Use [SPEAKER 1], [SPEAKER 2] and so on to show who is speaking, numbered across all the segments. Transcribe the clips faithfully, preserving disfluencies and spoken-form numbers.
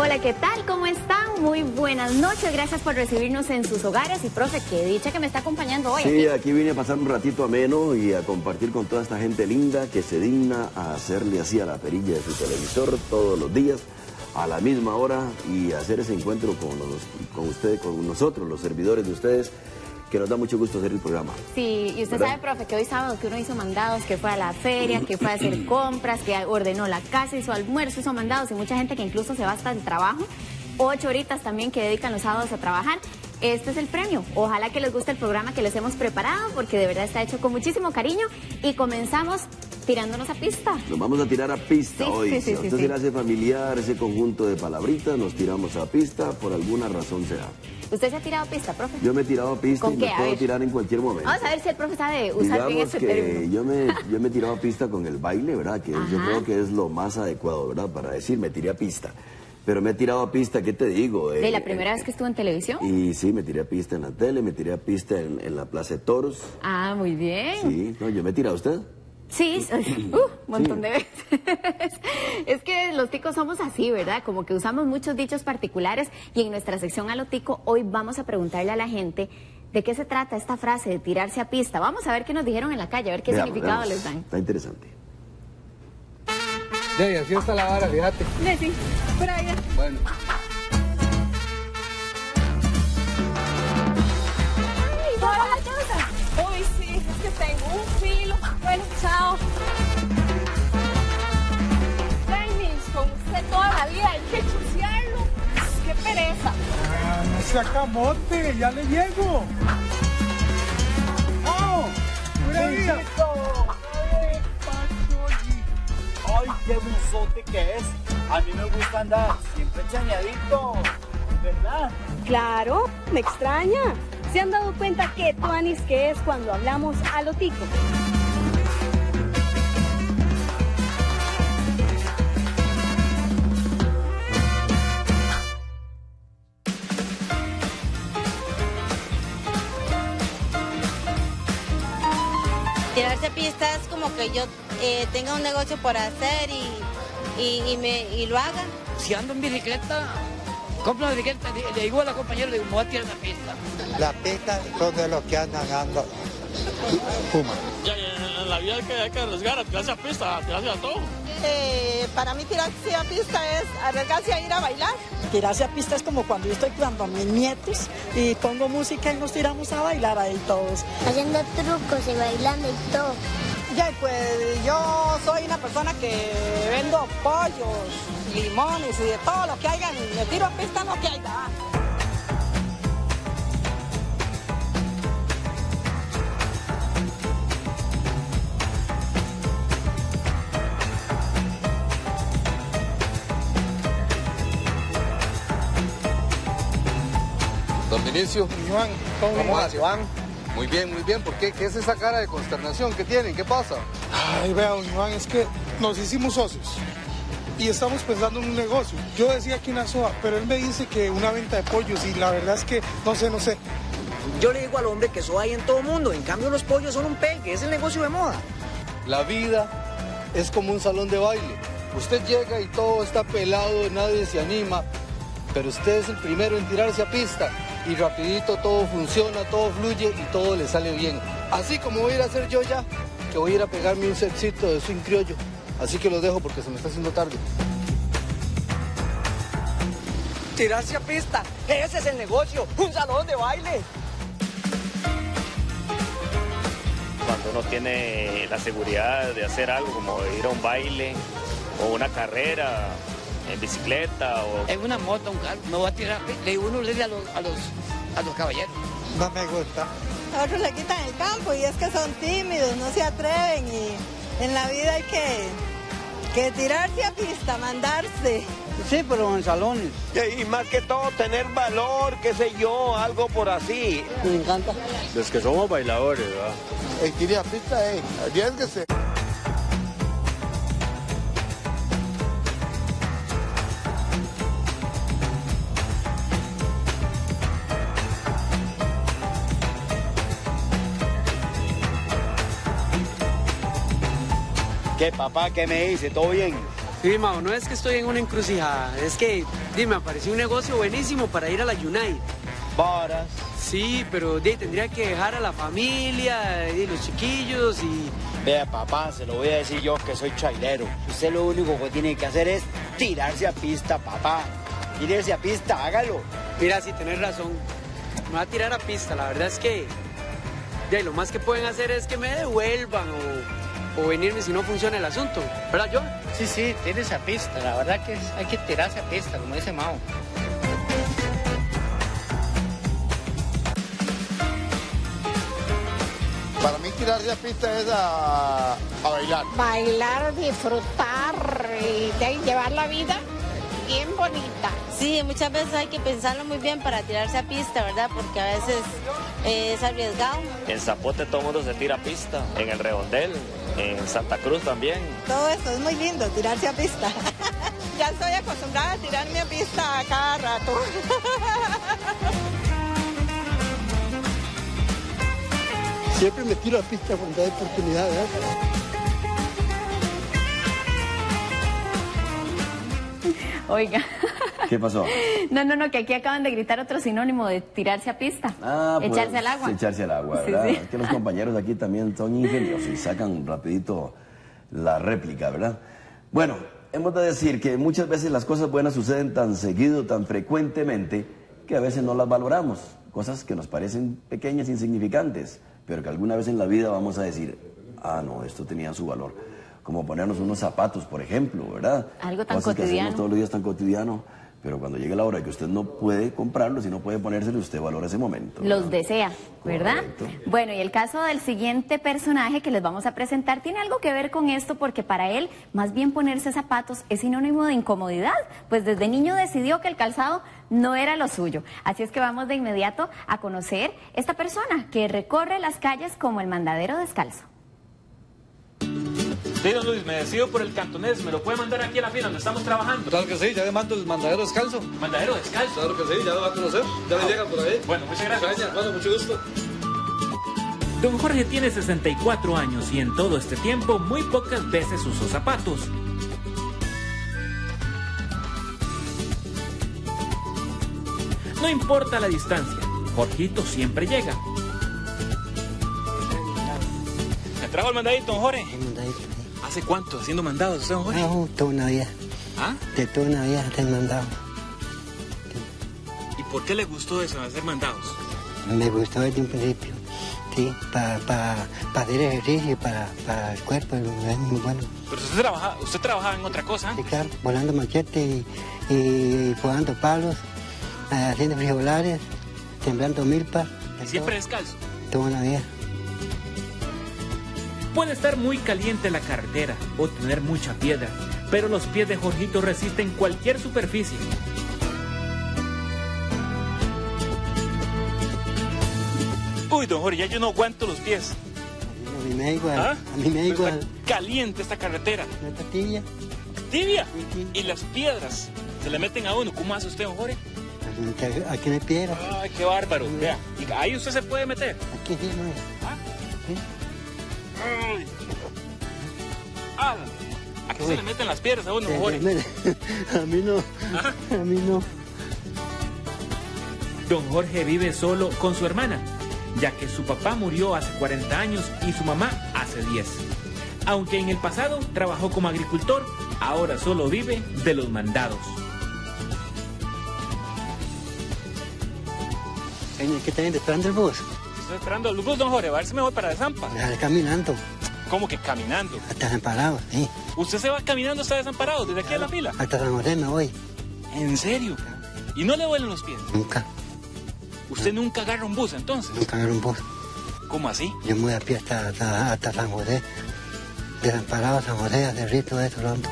[SPEAKER 1] Hola, ¿qué tal? ¿Cómo están? Muy buenas noches. Gracias por recibirnos en sus hogares. Y, profe, qué dicha que me está acompañando hoy.
[SPEAKER 2] Sí, aquí. aquí vine a pasar un ratito ameno y a compartir con toda esta gente linda que se digna a hacerle así a la perilla de su televisor todos los días, a la misma hora, y hacer ese encuentro con, los, con ustedes, con nosotros, los servidores de ustedes, que nos da mucho gusto hacer el programa.
[SPEAKER 1] Sí, y usted ¿verdad? sabe, profe, que hoy sábado que uno hizo mandados, que fue a la feria, que fue a hacer compras, que ordenó la casa, hizo almuerzo, hizo mandados, y mucha gente que incluso se va hasta el trabajo, ocho horitas también que dedican los sábados a trabajar. Este es el premio. Ojalá que les guste el programa que les hemos preparado, porque de verdad está hecho con muchísimo cariño, y comenzamos tirándonos a pista.
[SPEAKER 2] Nos vamos a tirar a pista sí, hoy.
[SPEAKER 1] Sí, sí,
[SPEAKER 2] si a usted
[SPEAKER 1] sí,
[SPEAKER 2] se
[SPEAKER 1] sí.
[SPEAKER 2] le hace familiar ese conjunto de palabritas, nos tiramos a pista, por alguna razón sea.
[SPEAKER 1] ¿Usted se ha tirado a pista, profe?
[SPEAKER 2] Yo me he tirado a pista y
[SPEAKER 1] qué?
[SPEAKER 2] me puedo tirar en cualquier momento.
[SPEAKER 1] Vamos a ver si el profe sabe usar
[SPEAKER 2] Digamos
[SPEAKER 1] bien ese
[SPEAKER 2] que
[SPEAKER 1] término.
[SPEAKER 2] Yo me, yo me he tirado a pista con el baile, ¿verdad? Que Ajá. yo creo que es lo más adecuado, ¿verdad? Para decir, me tiré a pista. Pero me he tirado a pista, ¿qué te digo?
[SPEAKER 1] ¿De
[SPEAKER 2] eh,
[SPEAKER 1] la primera
[SPEAKER 2] eh,
[SPEAKER 1] vez que estuvo en televisión?
[SPEAKER 2] Y sí, me tiré a pista en la tele, me tiré a pista en, en la Plaza de Toros.
[SPEAKER 1] Ah, muy bien.
[SPEAKER 2] Sí, no, yo me he tirado a usted.
[SPEAKER 1] Sí, uh, un montón sí. de veces. Es que los ticos somos así, ¿verdad? Como que usamos muchos dichos particulares, y en nuestra sección a lo tico hoy vamos a preguntarle a la gente de qué se trata esta frase de tirarse a pista. Vamos a ver qué nos dijeron en la calle, a ver qué veamos, significado
[SPEAKER 2] veamos.
[SPEAKER 1] les dan.
[SPEAKER 2] Está interesante.
[SPEAKER 3] Sí, así está la vara, fíjate.
[SPEAKER 1] Sí, sí, por ahí.
[SPEAKER 3] Bueno.
[SPEAKER 4] Uy, sí, es que tengo un filo. Bueno, chao. Dennis, con usted toda la vida hay que chusearlo. ¡Qué pereza!
[SPEAKER 5] Ah, no se acamote, ya le llego. ¡Oh! ¡Buenavista!
[SPEAKER 6] ¡Ay, qué buzote que es! A mí me gusta andar siempre chañadito, ¿verdad?
[SPEAKER 7] Claro, me extraña. ¿Se han dado cuenta qué tuanis que es cuando hablamos a lo tico?
[SPEAKER 8] Tirarse a pista es como que yo eh, tenga un negocio por hacer y, y, y, me, y lo haga.
[SPEAKER 9] Si ando en bicicleta, compro una bicicleta, le digo a la compañera, le digo, me voy a tirar la pista.
[SPEAKER 10] La pista son de los que andan andando fuma.
[SPEAKER 11] Ya, en la vida hay que, hay que arriesgar a tirarse a pista, a tirarse a todo.
[SPEAKER 12] Eh, para mí tirarse a pista es arriesgarse a ir a bailar.
[SPEAKER 13] Tirarse a pista es como cuando yo estoy cuidando a mis nietos y pongo música y nos tiramos a bailar ahí todos.
[SPEAKER 14] Haciendo trucos y bailando y todo.
[SPEAKER 12] Ya, pues yo soy una persona que vendo pollos, limones y de todo lo que haya. Me tiro a pista lo que haya.
[SPEAKER 3] Don Vinicio.
[SPEAKER 5] Iván,
[SPEAKER 3] ¿Cómo vas, Iván? Muy bien, muy bien. ¿Por qué? ¿Qué es esa cara de consternación que tienen? ¿Qué pasa?
[SPEAKER 5] Ay, vea, don Iván, es que nos hicimos socios y estamos pensando en un negocio. Yo decía aquí una soda, pero él me dice que una venta de pollos, y la verdad es que no sé, no sé.
[SPEAKER 15] Yo le digo al hombre que eso hay en todo mundo, en cambio los pollos son un pegue, es el negocio de moda.
[SPEAKER 3] La vida es como un salón de baile. Usted llega y todo está pelado, nadie se anima, pero usted es el primero en tirarse a pista y rapidito todo funciona, todo fluye y todo le sale bien. Así como voy a ir a hacer yo ya, que voy a ir a pegarme un setcito de swing criollo. Así que los dejo porque se me está haciendo tarde.
[SPEAKER 15] Tirarse a pista, ese es el negocio, un salón de baile.
[SPEAKER 16] Cuando uno tiene la seguridad de hacer algo como ir a un baile o una carrera en bicicleta o...
[SPEAKER 9] En una moto, un carro, me voy a tirar, le digo uno le dice a los, a los, a los caballeros.
[SPEAKER 10] No me gusta.
[SPEAKER 12] A otros le quitan el campo y es que son tímidos, no se atreven, y en la vida hay que, que tirarse a pista, mandarse.
[SPEAKER 15] Sí, pero en salones.
[SPEAKER 6] Y, y más que todo tener valor, qué sé yo, algo por así.
[SPEAKER 15] Me encanta.
[SPEAKER 16] Los que somos bailadores, ¿verdad?
[SPEAKER 10] El tire a pista, eh, arriésguese.
[SPEAKER 6] ¿Qué papá, qué me dice? ¿Todo bien?
[SPEAKER 17] Sí, Mao, no es que estoy en una encrucijada, es que, dime, me apareció un negocio buenísimo para ir a la United.
[SPEAKER 6] Varas.
[SPEAKER 17] Sí, pero de, tendría que dejar a la familia y los chiquillos y...
[SPEAKER 6] Vea, papá, se lo voy a decir yo que soy trailero. Usted lo único que tiene que hacer es tirarse a pista, papá. Tírese a pista, hágalo.
[SPEAKER 17] Mira, sí, tenés razón. Me voy a tirar a pista, la verdad es que... De, lo más que pueden hacer es que me devuelvan o, o venirme si no funciona el asunto. ¿Verdad, John?
[SPEAKER 18] Sí, sí, tírese a pista. La verdad que es, hay que tirarse a pista, como dice Mao.
[SPEAKER 19] Para mí tirarse a pista es a, a bailar.
[SPEAKER 4] Bailar, disfrutar y de ahí llevar la vida bien bonita.
[SPEAKER 8] Sí, muchas veces hay que pensarlo muy bien para tirarse a pista, ¿verdad? Porque a veces eh, es arriesgado.
[SPEAKER 16] En Zapote todo el mundo se tira a pista, en el Redondel, en Santa Cruz también.
[SPEAKER 12] Todo esto es muy lindo, tirarse a pista. Ya estoy acostumbrada a tirarme a pista a cada rato.
[SPEAKER 19] Siempre me tiro a pista cuando hay oportunidad, ¿verdad?
[SPEAKER 1] Oiga.
[SPEAKER 2] ¿Qué pasó?
[SPEAKER 1] No, no, no, que aquí acaban de gritar otro sinónimo de tirarse a pista.
[SPEAKER 2] Ah, pues,
[SPEAKER 1] echarse al agua.
[SPEAKER 2] Echarse al agua,
[SPEAKER 1] Sí,
[SPEAKER 2] ¿verdad?
[SPEAKER 1] sí.
[SPEAKER 2] Es que los compañeros aquí también son ingeniosos y sacan rapidito la réplica, ¿verdad? Bueno, hemos de decir que muchas veces las cosas buenas suceden tan seguido, tan frecuentemente, que a veces no las valoramos. Cosas que nos parecen pequeñas, insignificantes, pero que alguna vez en la vida vamos a decir, ah, no, esto tenía su valor. Como ponernos unos zapatos, por ejemplo, ¿verdad?
[SPEAKER 1] Algo tan
[SPEAKER 2] Cosas que
[SPEAKER 1] cotidiano.
[SPEAKER 2] hacemos todos los días tan cotidiano, pero cuando llegue la hora que usted no puede comprarlos y no puede ponérselo, usted valora ese momento, ¿verdad?
[SPEAKER 1] Los desea, ¿verdad?
[SPEAKER 2] Correcto.
[SPEAKER 1] Bueno, y el caso del siguiente personaje que les vamos a presentar tiene algo que ver con esto porque para él, más bien ponerse zapatos es sinónimo de incomodidad, pues desde niño decidió que el calzado no era lo suyo. Así es que vamos de inmediato a conocer esta persona que recorre las calles como el mandadero descalzo.
[SPEAKER 20] Sí, don Luis, me decido por el cantonés. ¿Me lo puede mandar aquí a la fila donde estamos trabajando?
[SPEAKER 3] Claro que sí, ya le mando el mandadero descalzo.
[SPEAKER 20] ¿Mandadero descalzo?
[SPEAKER 3] Claro que sí, ya lo va a conocer. Ya le llega por ahí.
[SPEAKER 20] Bueno, muchas gracias.
[SPEAKER 3] Gracias, bueno, mucho gusto.
[SPEAKER 20] Don Jorge tiene sesenta y cuatro años y en todo este tiempo muy pocas veces usó zapatos. No importa la distancia, Jorgito siempre llega. ¿Me trajo el mandadito, don Jorge?
[SPEAKER 10] El mandadito.
[SPEAKER 20] ¿Hace cuánto haciendo mandados usted, don Jorge?
[SPEAKER 10] Ah, toda una vida.
[SPEAKER 20] ¿Ah?
[SPEAKER 10] De toda una vida hasta el mandado.
[SPEAKER 20] ¿Y por qué le gustó eso, hacer mandados?
[SPEAKER 10] Me gustó desde un principio. Sí, para pa, pa hacer ejercicio, para pa el cuerpo, es muy bueno.
[SPEAKER 20] Pero usted trabajaba, usted trabajaba en otra cosa, ¿eh?
[SPEAKER 10] Sí, claro, volando machete y, y podando palos, haciendo frijolares, sembrando milpas.
[SPEAKER 20] ¿Y siempre descalzo?
[SPEAKER 10] Toda una vida.
[SPEAKER 20] Puede estar muy caliente la carretera o tener mucha piedra, pero los pies de Jorgito resisten cualquier superficie. Uy, don Jorge, ya yo no aguanto los pies.
[SPEAKER 10] A mí me da igual,
[SPEAKER 20] ¿Ah?
[SPEAKER 10] a mí me da igual.
[SPEAKER 20] Está caliente esta carretera.
[SPEAKER 10] ¿No está tibia?
[SPEAKER 20] ¿Tibia? Y las piedras se le meten a uno. ¿Cómo hace usted, don Jorge?
[SPEAKER 10] Aquí no hay piedra.
[SPEAKER 20] Ay, qué bárbaro. Vea, y ahí usted se puede meter.
[SPEAKER 10] Aquí sí, no.
[SPEAKER 20] ¿Ah?
[SPEAKER 10] Sí.
[SPEAKER 20] Ay. Ah, aquí se le meten las piedras a uno,
[SPEAKER 10] Sí,
[SPEAKER 20] don Jorge.
[SPEAKER 10] A mí no,
[SPEAKER 20] ¿Ah?
[SPEAKER 10] a mí no.
[SPEAKER 20] Don Jorge vive solo con su hermana, ya que su papá murió hace cuarenta años y su mamá hace diez. Aunque en el pasado trabajó como agricultor, ahora solo vive de los mandados.
[SPEAKER 10] Señor, ¿qué está viendo? ¿Esperando el bus?
[SPEAKER 20] Estoy esperando el bus, don Jorge, a ver si me voy para Desampa.
[SPEAKER 10] Ya, caminando.
[SPEAKER 20] ¿Cómo que caminando?
[SPEAKER 10] Hasta Desamparado, sí.
[SPEAKER 20] ¿Usted se va caminando hasta Desamparado, desde aquí a la fila?
[SPEAKER 10] Hasta San José me voy.
[SPEAKER 20] ¿En serio? ¿Y no le duelen los pies?
[SPEAKER 10] Nunca,
[SPEAKER 20] ¿Usted nunca agarra un bus entonces?
[SPEAKER 10] nunca agarro un bus.
[SPEAKER 20] ¿Cómo así?
[SPEAKER 10] Yo me voy a pie hasta, hasta, hasta San José. Desamparado a San José, a Cerrito, de eso, lo ando.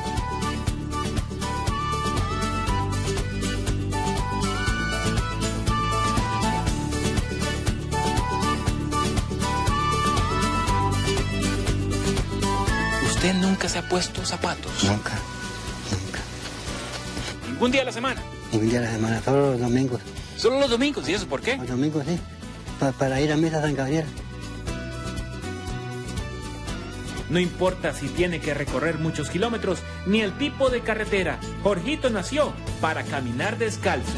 [SPEAKER 20] ¿Usted nunca se ha puesto zapatos?
[SPEAKER 10] Nunca,
[SPEAKER 20] ¿Ningún día de la semana?
[SPEAKER 10] ningún día de la semana, solo los domingos.
[SPEAKER 20] ¿Solo los domingos? ¿Y eso por qué?
[SPEAKER 10] Los domingos, sí. Pa- para ir a misa a San Gabriel.
[SPEAKER 20] No importa si tiene que recorrer muchos kilómetros ni el tipo de carretera, Jorgito nació para caminar descalzo.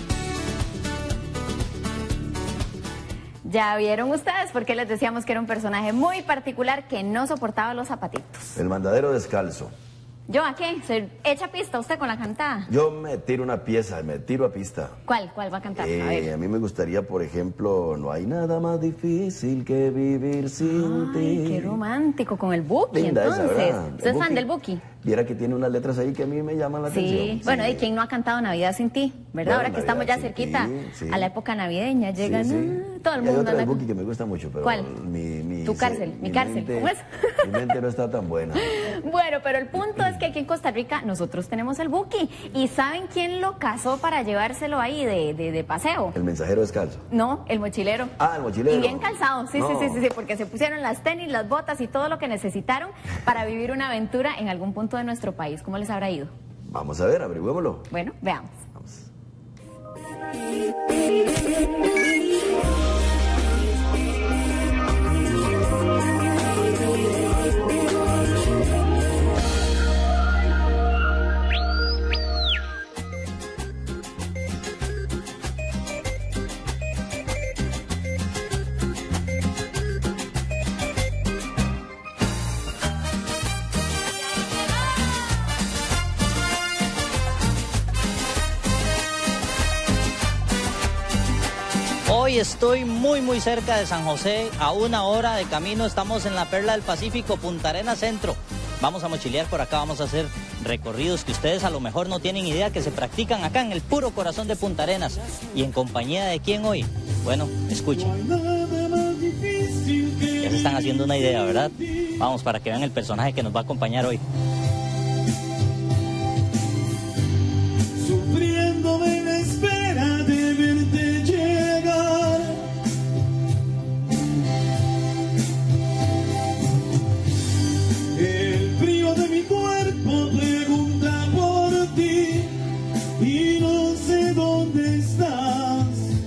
[SPEAKER 1] Ya vieron ustedes por qué les decíamos que era un personaje muy particular que no soportaba los zapatitos.
[SPEAKER 2] El mandadero descalzo.
[SPEAKER 1] ¿Yo a qué? ¿Se echa pista usted con la cantada?
[SPEAKER 2] Yo me tiro una pieza, me tiro a pista.
[SPEAKER 1] ¿Cuál? ¿Cuál va a cantar?
[SPEAKER 2] Eh,
[SPEAKER 1] a ver.
[SPEAKER 2] A mí me gustaría, por ejemplo, no hay nada más difícil que vivir sin
[SPEAKER 1] Ay,
[SPEAKER 2] ti.
[SPEAKER 1] qué romántico, con el Buki,
[SPEAKER 2] Linda esa,
[SPEAKER 1] entonces.
[SPEAKER 2] ¿verdad?
[SPEAKER 1] ¿Usted es
[SPEAKER 2] El
[SPEAKER 1] fan
[SPEAKER 2] Buki.
[SPEAKER 1] del Buki?
[SPEAKER 2] Viera que tiene unas letras ahí que a mí me llaman la
[SPEAKER 1] Sí,
[SPEAKER 2] atención.
[SPEAKER 1] bueno,
[SPEAKER 2] Sí.
[SPEAKER 1] ¿y quién no ha cantado Navidad sin ti? ¿Verdad?
[SPEAKER 2] Bueno,
[SPEAKER 1] Ahora que
[SPEAKER 2] Navidad
[SPEAKER 1] estamos ya
[SPEAKER 2] sin
[SPEAKER 1] cerquita
[SPEAKER 2] ti, sí.
[SPEAKER 1] a la época navideña, llegan
[SPEAKER 2] Sí, sí.
[SPEAKER 1] ah, todo el
[SPEAKER 2] Y hay
[SPEAKER 1] mundo.
[SPEAKER 2] otra del
[SPEAKER 1] anda-
[SPEAKER 2] Buki que me gusta mucho, pero
[SPEAKER 1] ¿Cuál?
[SPEAKER 2] Mi, mi,
[SPEAKER 1] Tu
[SPEAKER 2] sí,
[SPEAKER 1] cárcel, mi cárcel,
[SPEAKER 2] mente-
[SPEAKER 1] ¿cómo es?
[SPEAKER 2] Mi mente no está tan buena.
[SPEAKER 1] Bueno, pero el punto es que aquí en Costa Rica nosotros tenemos el Buki. ¿Y saben quién lo casó para llevárselo ahí de, de, de paseo?
[SPEAKER 2] El mensajero descalzo.
[SPEAKER 1] No, el mochilero.
[SPEAKER 2] Ah, el mochilero.
[SPEAKER 1] Y bien calzado, sí,
[SPEAKER 2] No.
[SPEAKER 1] sí, sí, sí, sí, porque se pusieron las tenis, las botas y todo lo que necesitaron para vivir una aventura en algún punto de nuestro país. ¿Cómo les habrá ido?
[SPEAKER 2] Vamos a ver, averigüémoslo.
[SPEAKER 1] Bueno, veamos.
[SPEAKER 21] Hoy estoy muy muy cerca de San José, a una hora de camino estamos en la Perla del Pacífico, Punta Arenas Centro. Vamos a mochilear por acá, vamos a hacer recorridos que ustedes a lo mejor no tienen idea que se practican acá en el puro corazón de Punta Arenas. ¿Y en compañía de quién hoy? Bueno, escuchen. Ya se están haciendo una idea, ¿verdad? Vamos, para que vean el personaje que nos va a acompañar hoy.
[SPEAKER 22] Sufriendo en la espera de verte llegar. El frío de mi cuerpo pregunta por ti y no sé dónde estás.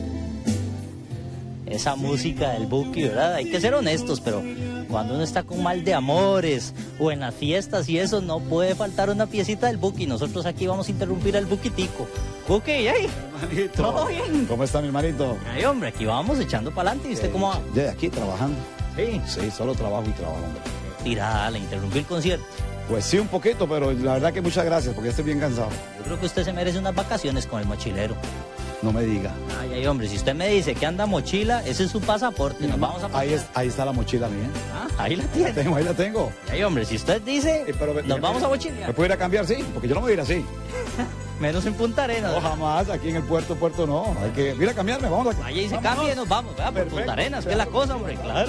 [SPEAKER 21] Esa música del Buki, ¿verdad? Hay que ser honestos, pero cuando uno está con mal de amores o en las fiestas y eso, no puede faltar una piecita del Buki. Nosotros aquí vamos a interrumpir al Buquitico. Buki, ¿eh?
[SPEAKER 23] Hermanito.
[SPEAKER 21] ¿Todo bien?
[SPEAKER 23] ¿Cómo está mi hermanito?
[SPEAKER 21] Ay, hombre, aquí vamos echando para adelante. ¿Y usted cómo va?
[SPEAKER 23] De aquí trabajando.
[SPEAKER 21] Sí.
[SPEAKER 23] Sí, solo trabajo y trabajo, hombre.
[SPEAKER 21] Tirada, le interrumpí el concierto.
[SPEAKER 23] Pues sí, un poquito, pero la verdad que muchas gracias porque estoy bien cansado.
[SPEAKER 21] Yo creo que usted se merece unas vacaciones con el mochilero.
[SPEAKER 23] No me diga.
[SPEAKER 21] Ay, ay, hombre, si usted me dice que anda mochila, ese es su pasaporte. Nos vamos a
[SPEAKER 23] Ahí, es, ahí está la mochila mía.
[SPEAKER 21] Ah, ahí la tiene.
[SPEAKER 23] La tengo, ahí la tengo.
[SPEAKER 21] Ay, hombre, si usted dice,
[SPEAKER 23] Eh, pero,
[SPEAKER 21] nos vamos a mochilear.
[SPEAKER 23] ¿Me puedo ir a cambiar? Sí, porque yo no me voy a ir así.
[SPEAKER 21] Menos en Punta Arenas.
[SPEAKER 23] No, jamás, aquí en el puerto, puerto no. Hay que ir a cambiarme, vamos a...
[SPEAKER 21] Vaya y se
[SPEAKER 23] Vámonos.
[SPEAKER 21] cambie, nos vamos, ¿verdad? Por
[SPEAKER 23] Perfecto,
[SPEAKER 21] Punta Arenas, que es la cosa, hombre, claro.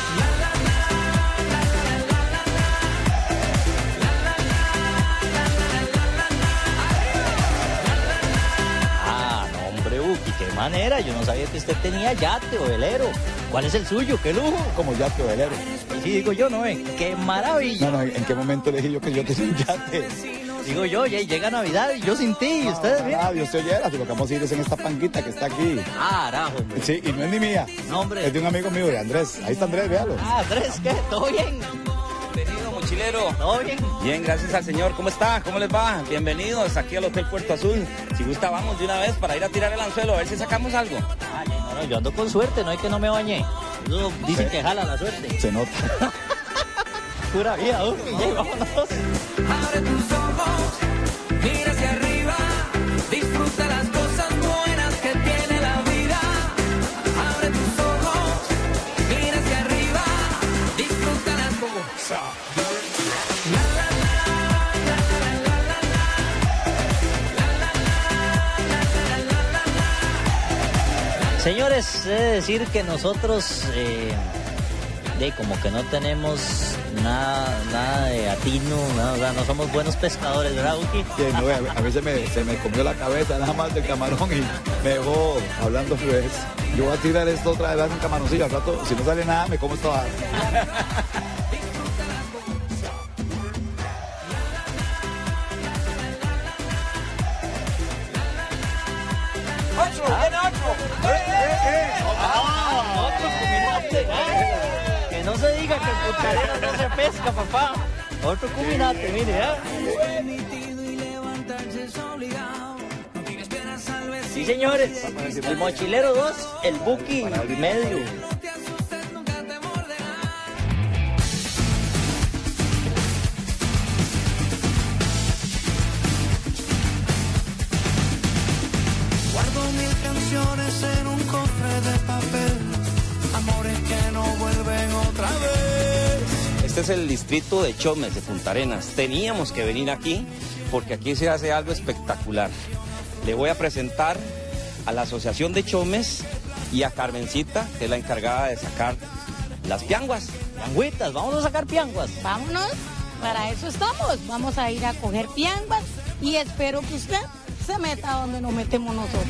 [SPEAKER 21] Ah, no, hombre, Buki, qué manera. Yo no sabía que usted tenía yate o velero. ¿Cuál es el suyo? ¡Qué lujo!
[SPEAKER 23] Como yate o velero.
[SPEAKER 21] Y sí, digo yo, ¿no? ¿Eh? ¡Qué maravilla!
[SPEAKER 23] No, no, ¿en qué momento le dije yo que yo tenía un yate?
[SPEAKER 21] Digo yo, ya llega Navidad y yo sin ti, y ustedes bien.
[SPEAKER 23] Ah, Dios te oyera, si lo que vamos a ir es en esta panquita que está aquí.
[SPEAKER 21] Ah, arajo, hombre.
[SPEAKER 23] Sí, y no es ni mía.
[SPEAKER 21] No, hombre.
[SPEAKER 23] Es de un amigo mío, de Andrés. Ahí está Andrés, véalo.
[SPEAKER 21] Ah, Andrés, ¿qué? ¿Todo bien?
[SPEAKER 24] Bienvenido, mochilero.
[SPEAKER 21] ¿Todo bien?
[SPEAKER 24] Bien, gracias al señor. ¿Cómo está? ¿Cómo les va? Bienvenidos aquí al Hotel Puerto Azul. Si gusta, vamos de una vez para ir a tirar el anzuelo, a ver si sacamos algo.
[SPEAKER 21] Ay, no, no, yo ando con suerte, no es que no me bañé. Eso dicen que jala la suerte.
[SPEAKER 23] Se nota.
[SPEAKER 21] Pura vida, uy, ya, vámonos.
[SPEAKER 22] Abre tus ojos, mira hacia arriba, disfruta las cosas buenas que tiene la vida. Abre tus ojos, mira hacia arriba, disfruta las cosas.
[SPEAKER 21] Señores, he de decir que nosotros, eh, de como que no tenemos nada, nada de atino, nada, o sea, no somos buenos pescadores, ¿verdad, Buki?
[SPEAKER 23] Sí, no, a, a mí se me, se me comió la cabeza nada más del camarón y me dejó hablando pues. Yo voy a tirar esto otra vez en camaroncillo, al rato, si no sale nada, me como esto.
[SPEAKER 22] ¡Ocho! ¡Viene ocho! ¡Eh, eh, eh!
[SPEAKER 21] Otro combinante, ¿eh? Que no se diga que en Punta Arenas no se pesca, papá. Otro cuminate, mire, ¿eh? Sí, señores. El Mochilero dos, el Buki medio.
[SPEAKER 22] Guardo mil canciones en un cofre de papel, amores que no vuelven otra vez.
[SPEAKER 24] Este es el distrito de Chomes, de Punta Arenas. Teníamos que venir aquí porque aquí se hace algo espectacular. Le voy a presentar a la Asociación de Chomes y a Carmencita, que es la encargada de sacar las pianguas.
[SPEAKER 21] Pianguitas, vamos a sacar pianguas.
[SPEAKER 7] Vámonos, para eso estamos. Vamos a ir a coger pianguas y espero que usted se meta donde nos metemos nosotros.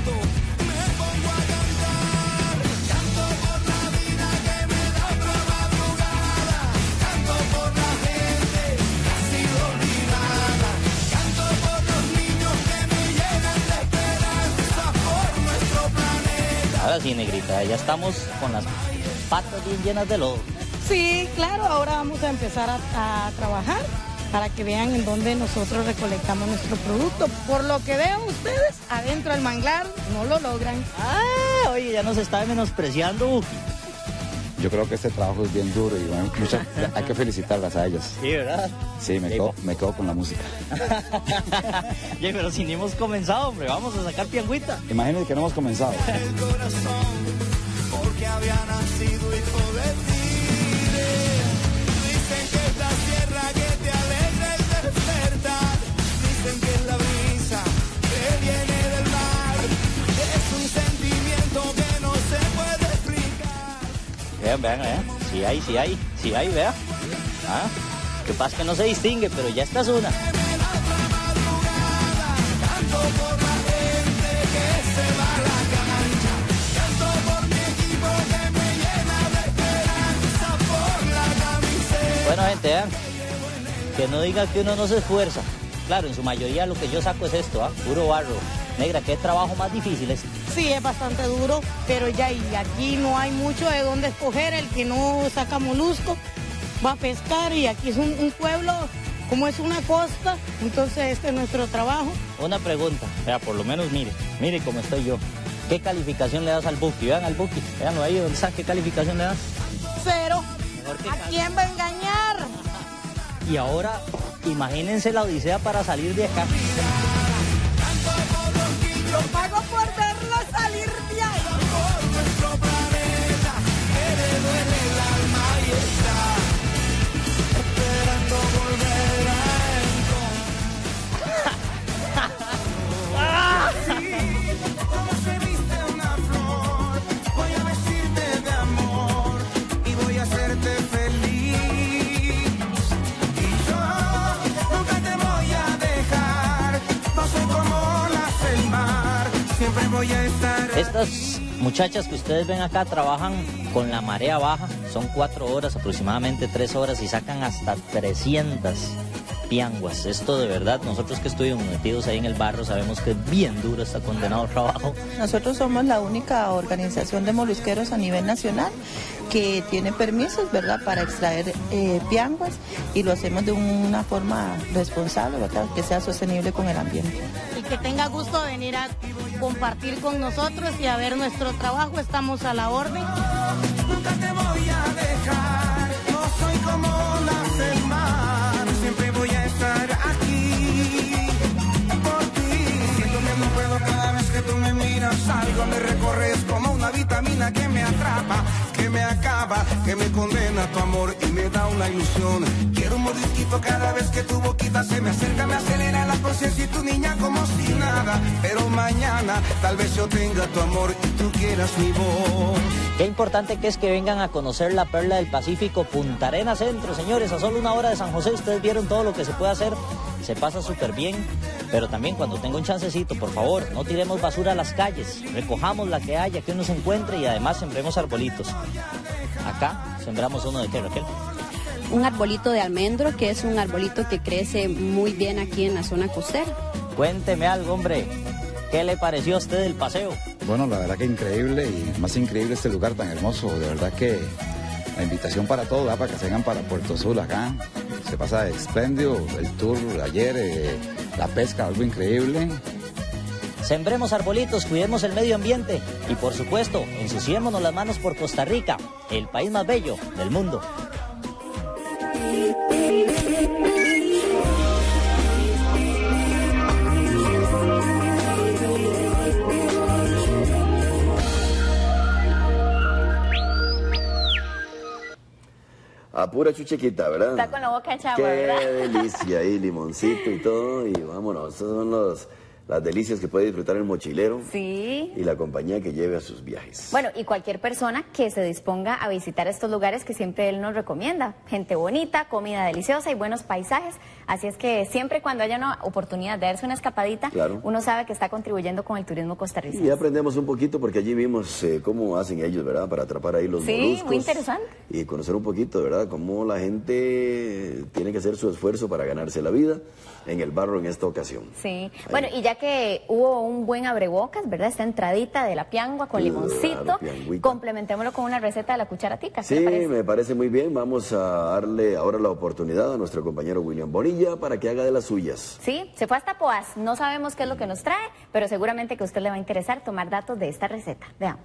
[SPEAKER 21] Ahora sí, negrita, ya estamos con las patas bien llenas de lodo.
[SPEAKER 7] Sí, claro, ahora vamos a empezar a, a trabajar para que vean en dónde nosotros recolectamos nuestro producto. Por lo que vean ustedes, adentro del manglar no lo logran.
[SPEAKER 21] Ah, oye, ya nos está menospreciando, Buki.
[SPEAKER 23] Yo creo que este trabajo es bien duro y bueno, muchas, hay que felicitarlas a ellas.
[SPEAKER 21] Sí, ¿verdad?
[SPEAKER 23] Sí, me quedo, me quedo con la música.
[SPEAKER 21] Oye, pero si ni hemos comenzado, hombre, vamos a sacar piangüita.
[SPEAKER 23] Imagínate que no hemos comenzado.
[SPEAKER 22] El corazón, porque había nacido hijo de Tigre. Dicen que es la sierra que te alegra el despertar. Dicen que es la brisa que viene del mar. Es un sentimiento que no se puede explicar.
[SPEAKER 21] Vean, vean, vean. Sí hay, sí hay, sí hay, vean. Ah, que pasa que no se distingue, pero ya esta es una. Bueno, gente, vean, que no diga que uno no se esfuerza. Claro, en su mayoría lo que yo saco es esto, ¿ah? Puro barro. Negra, ¿qué trabajo más difícil es?
[SPEAKER 7] Sí, es bastante duro, pero ya y aquí no hay mucho de dónde escoger. El que no saca molusco va a pescar y aquí es un, un pueblo, como es una costa, entonces este es nuestro trabajo.
[SPEAKER 21] Una pregunta, vea, por lo menos mire, mire cómo estoy yo. ¿Qué calificación le das al Buki? Vean al Buki, veanlo ahí, ¿dónde está? ¿Qué calificación le das?
[SPEAKER 7] Cero. ¿A quién va a engañar?
[SPEAKER 21] Y ahora, imagínense la odisea para salir de acá.
[SPEAKER 7] Yo pago por verlo salir de ahí.
[SPEAKER 22] Por nuestro planeta, que le duele el alma y está esperando volver a encontrar. Sí, como se viste una flor, voy a vestirte de amor y voy a hacerte feliz. Y yo nunca te voy a dejar, no soy como las del mar, siempre voy a estar.
[SPEAKER 21] Estas muchachas que ustedes ven acá trabajan con la marea baja, son cuatro horas, aproximadamente tres horas y sacan hasta trescientas pianguas. Esto de verdad, nosotros que estuvimos metidos ahí en el barro sabemos que es bien duro este condenado trabajo.
[SPEAKER 11] Nosotros somos la única organización de molusqueros a nivel nacional que tiene permisos, ¿verdad?, para extraer eh, pianguas y lo hacemos de una forma responsable, ¿verdad?, que sea sostenible con el ambiente.
[SPEAKER 7] Y que tenga gusto de venir a compartir con nosotros y a ver nuestro trabajo, estamos a la orden.
[SPEAKER 22] Nunca te voy a dejar, no soy como las del mar, siempre voy a estar aquí por ti. Siento que no puedo cada vez que tú me miras, algo me recorres como una vitamina que me atrapa, que me acaba, que me condena tu amor y me da una ilusión. Quiero un mordisquito cada vez que tu boquita se me acerca, me acelera la conciencia y tu niña como si nada. Pero mañana tal vez yo tenga tu amor y tú quieras mi voz.
[SPEAKER 21] Qué importante que es que vengan a conocer la perla del Pacífico, Punta Arenas Centro, señores, a solo una hora de San José. Ustedes vieron todo lo que se puede hacer, se pasa súper bien, pero también cuando tenga un chancecito, por favor, no tiremos basura a las calles, recojamos la que haya, que uno se encuentre y además sembremos arbolitos. Acá sembramos uno de qué, Raquel.
[SPEAKER 13] Un arbolito de almendro, que es un arbolito que crece muy bien aquí en la zona costera.
[SPEAKER 21] Cuénteme algo, hombre. ¿Qué le pareció a usted el paseo?
[SPEAKER 23] Bueno, la verdad que increíble y más increíble este lugar tan hermoso. De verdad que la invitación para todos, ¿verdad? Para que se vengan para Puerto Azul acá. Se pasa de expendio, el tour de ayer, eh, la pesca, algo increíble.
[SPEAKER 21] Sembremos arbolitos, cuidemos el medio ambiente y por supuesto, ensuciémonos las manos por Costa Rica, el país más bello del mundo.
[SPEAKER 2] A pura chuchequita, ¿verdad?
[SPEAKER 1] Está con la boca hecha agua,
[SPEAKER 2] Qué
[SPEAKER 1] ¿verdad?
[SPEAKER 2] delicia ahí, limoncito y todo, y vámonos. Esas son los, las delicias que puede disfrutar el mochilero.
[SPEAKER 1] Sí.
[SPEAKER 2] Y la compañía que lleve a sus viajes.
[SPEAKER 1] Bueno, y cualquier persona que se disponga a visitar estos lugares que siempre él nos recomienda. Gente bonita, comida deliciosa y buenos paisajes. Así es que siempre cuando haya una oportunidad de darse una escapadita,
[SPEAKER 2] claro,
[SPEAKER 1] uno sabe que está contribuyendo con el turismo costarricense.
[SPEAKER 2] Y aprendemos un poquito porque allí vimos eh, cómo hacen ellos, ¿verdad? Para atrapar ahí los
[SPEAKER 1] sí,
[SPEAKER 2] moluscos.
[SPEAKER 1] Muy interesante.
[SPEAKER 2] Y conocer un poquito, ¿verdad? Cómo la gente tiene que hacer su esfuerzo para ganarse la vida en el barro en esta ocasión.
[SPEAKER 1] Sí.
[SPEAKER 2] Ahí.
[SPEAKER 1] Bueno, y ya que hubo un buen abrebocas, ¿verdad? Esta entradita de la piangua con
[SPEAKER 2] Claro,
[SPEAKER 1] limoncito,
[SPEAKER 2] piangüita.
[SPEAKER 1] complementémoslo con una receta de la cucharatica. ¿Qué
[SPEAKER 2] Sí,
[SPEAKER 1] le parece?
[SPEAKER 2] me parece muy bien. Vamos a darle ahora la oportunidad a nuestro compañero William Bonilla para que haga de las suyas.
[SPEAKER 1] Sí, se fue hasta Poás. No sabemos qué es lo que nos trae, pero seguramente que a usted le va a interesar tomar datos de esta receta. Veamos.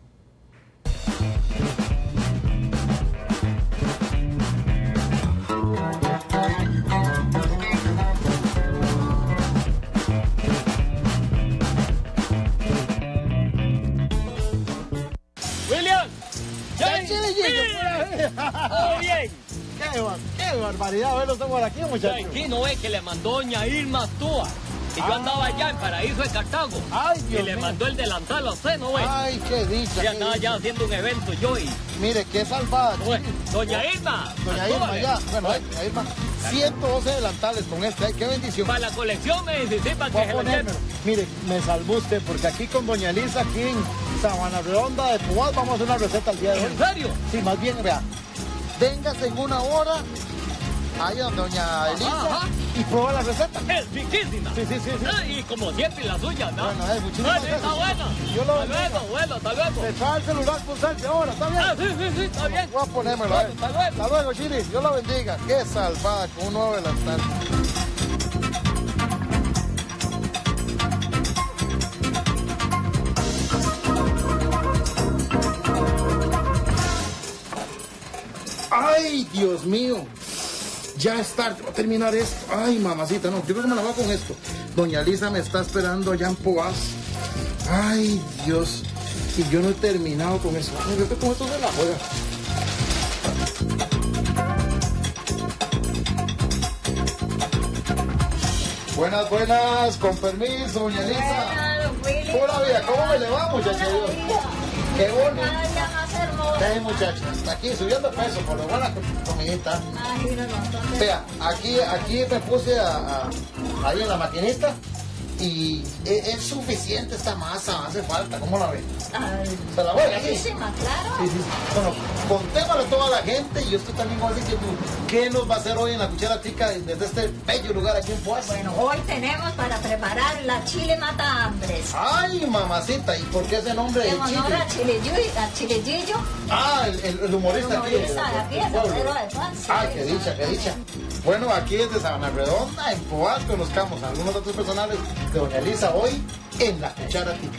[SPEAKER 5] William,
[SPEAKER 19] ¡Ya,
[SPEAKER 5] ¿todo bien?
[SPEAKER 19] ¡Qué, bar qué barbaridad! Verlos por aquí, muchachos.
[SPEAKER 5] Aquí no ve que le mandó doña Irma Astúa. Y yo
[SPEAKER 19] Ah.
[SPEAKER 5] andaba allá en Paraíso de Cartago.
[SPEAKER 19] Ay,
[SPEAKER 5] y
[SPEAKER 19] Dios
[SPEAKER 5] le
[SPEAKER 19] mío.
[SPEAKER 5] mandó el delantal a usted, ¿no ve?
[SPEAKER 19] Ay, qué dicha.
[SPEAKER 5] Y
[SPEAKER 19] qué
[SPEAKER 5] andaba
[SPEAKER 19] dicha.
[SPEAKER 5] ya haciendo un evento yo y...
[SPEAKER 19] Mire, qué salvada.
[SPEAKER 5] Bueno, doña Irma.
[SPEAKER 19] Doña
[SPEAKER 5] Astúa,
[SPEAKER 19] Irma,
[SPEAKER 5] ¿ve?
[SPEAKER 19] ya. Bueno, doña Irma, ciento doce delantales con este. Ay, qué bendición.
[SPEAKER 5] Para la colección me dice, para
[SPEAKER 19] Voy
[SPEAKER 5] que
[SPEAKER 19] a
[SPEAKER 5] se lo lleve.
[SPEAKER 19] ponérmelo. Mire, me salvó usted, porque aquí con doña Elisa, aquí en Sabana Redonda de Poás, vamos a hacer una receta al día de hoy.
[SPEAKER 5] ¿En serio?
[SPEAKER 19] Sí, más bien, vea. Véngase en una hora, ahí donde doña Elisa,
[SPEAKER 5] Ajá.
[SPEAKER 19] y prueba la receta.
[SPEAKER 5] Es riquísima.
[SPEAKER 19] Sí, sí, sí, sí.
[SPEAKER 5] Ah, y como siempre la suya, ¿no?
[SPEAKER 19] Bueno, eh, muchísimas
[SPEAKER 5] Vale,
[SPEAKER 19] gracias.
[SPEAKER 5] está buena.
[SPEAKER 19] Yo lo
[SPEAKER 5] Hasta
[SPEAKER 19] bendiga.
[SPEAKER 5] luego, bueno, hasta luego.
[SPEAKER 19] Se trae el celular pulsante ahora, ¿está bien?
[SPEAKER 5] Ah, sí, sí, sí, está bien.
[SPEAKER 19] Voy a ponérmelo.
[SPEAKER 5] Bueno,
[SPEAKER 19] eh.
[SPEAKER 5] hasta luego.
[SPEAKER 19] Hasta luego, Chiri. Dios la bendiga. Qué salvada con un nuevo delantal. Ay, Dios mío. Ya es tarde, voy a terminar esto. Ay, mamacita, no, yo creo que me la voy con esto. Doña Lisa me está esperando allá en Poás. Ay, Dios. Y yo no he terminado con eso. Ay, yo creo que con esto se la juega. Buenas, buenas, con permiso, doña Lisa. Pura vida, ¿cómo me le va, muchacha? Qué bonito. Sí, muchachos, aquí subiendo peso por la buena comidita. Vea, aquí, aquí me puse a, a- ahí en la maquinita y es, es suficiente esta masa, hace falta, ¿cómo la ve? ¿Se la voy así?
[SPEAKER 12] Buenísima, claro.
[SPEAKER 19] Sí, sí, sí. Bueno, contémosle a toda la gente y usted también va a decir que tú, ¿qué nos va a hacer hoy en la cuchara tica desde este bello lugar aquí en Poás?
[SPEAKER 12] Bueno, hoy tenemos para preparar la chile mata hambres.
[SPEAKER 19] Ay, mamacita, ¿y por qué ese nombre de
[SPEAKER 12] En honor
[SPEAKER 19] chile?
[SPEAKER 12] a Chilillo, a Chilillillo.
[SPEAKER 19] Ah, el, el- el humorista
[SPEAKER 12] El
[SPEAKER 19] aquí.
[SPEAKER 12] humorista de aquí, el
[SPEAKER 19] pueblo.
[SPEAKER 12] Alfredo de Juan, sí.
[SPEAKER 19] Ah, qué dicha, qué dicha. Bueno, aquí desde Sabana Redonda, en Poás, conozcamos a algunos datos personales de doña Elisa hoy en la cuchara tica.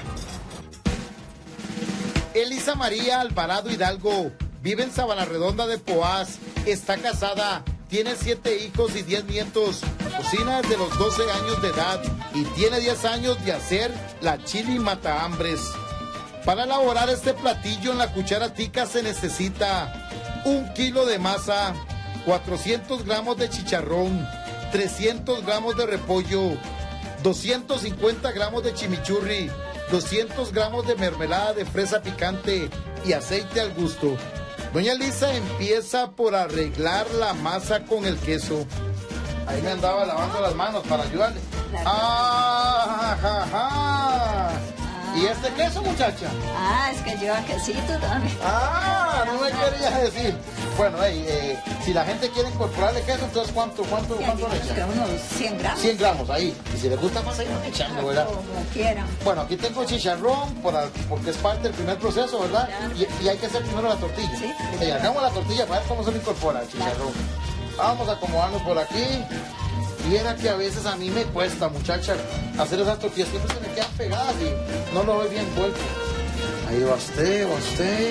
[SPEAKER 19] Elisa María Alvarado Hidalgo vive en Sabana Redonda de Poás, está casada, tiene siete hijos y diez nietos, cocina desde los doce años de edad y tiene diez años de hacer la chili mata hambres. Para elaborar este platillo en la cuchara tica se necesita un kilo de masa, cuatrocientos gramos de chicharrón, trescientos gramos de repollo, doscientos cincuenta gramos de chimichurri, doscientos gramos de mermelada de fresa picante y aceite al gusto. Doña Lisa empieza por arreglar la masa con el queso. Ahí me andaba lavando las manos para ayudarle. ¡Ah, ja, ja! ¿Y este queso, muchacha?
[SPEAKER 6] Ah, es que lleva quesito también.
[SPEAKER 19] Ah, no me quería decir. Bueno, hey, eh, si la gente quiere incorporarle queso, entonces ¿cuánto, cuánto, cuánto le echan?
[SPEAKER 6] Unos cien gramos.
[SPEAKER 19] cien gramos ahí. Y si les gusta más, ahí van echando, ¿verdad?
[SPEAKER 6] Como quieran.
[SPEAKER 19] Bueno, aquí tengo chicharrón para, porque es parte del primer proceso, ¿verdad? Y, y hay que hacer primero la tortilla. Sí. Y hagamos la tortilla para ver cómo se le incorpora el chicharrón. Vamos a acomodarnos por aquí. Viera que a veces a mí me cuesta, muchacha, hacer esas tortillas. Siempre se me quedan pegadas y no lo veo bien vuelto. Ahí va usted, va usted.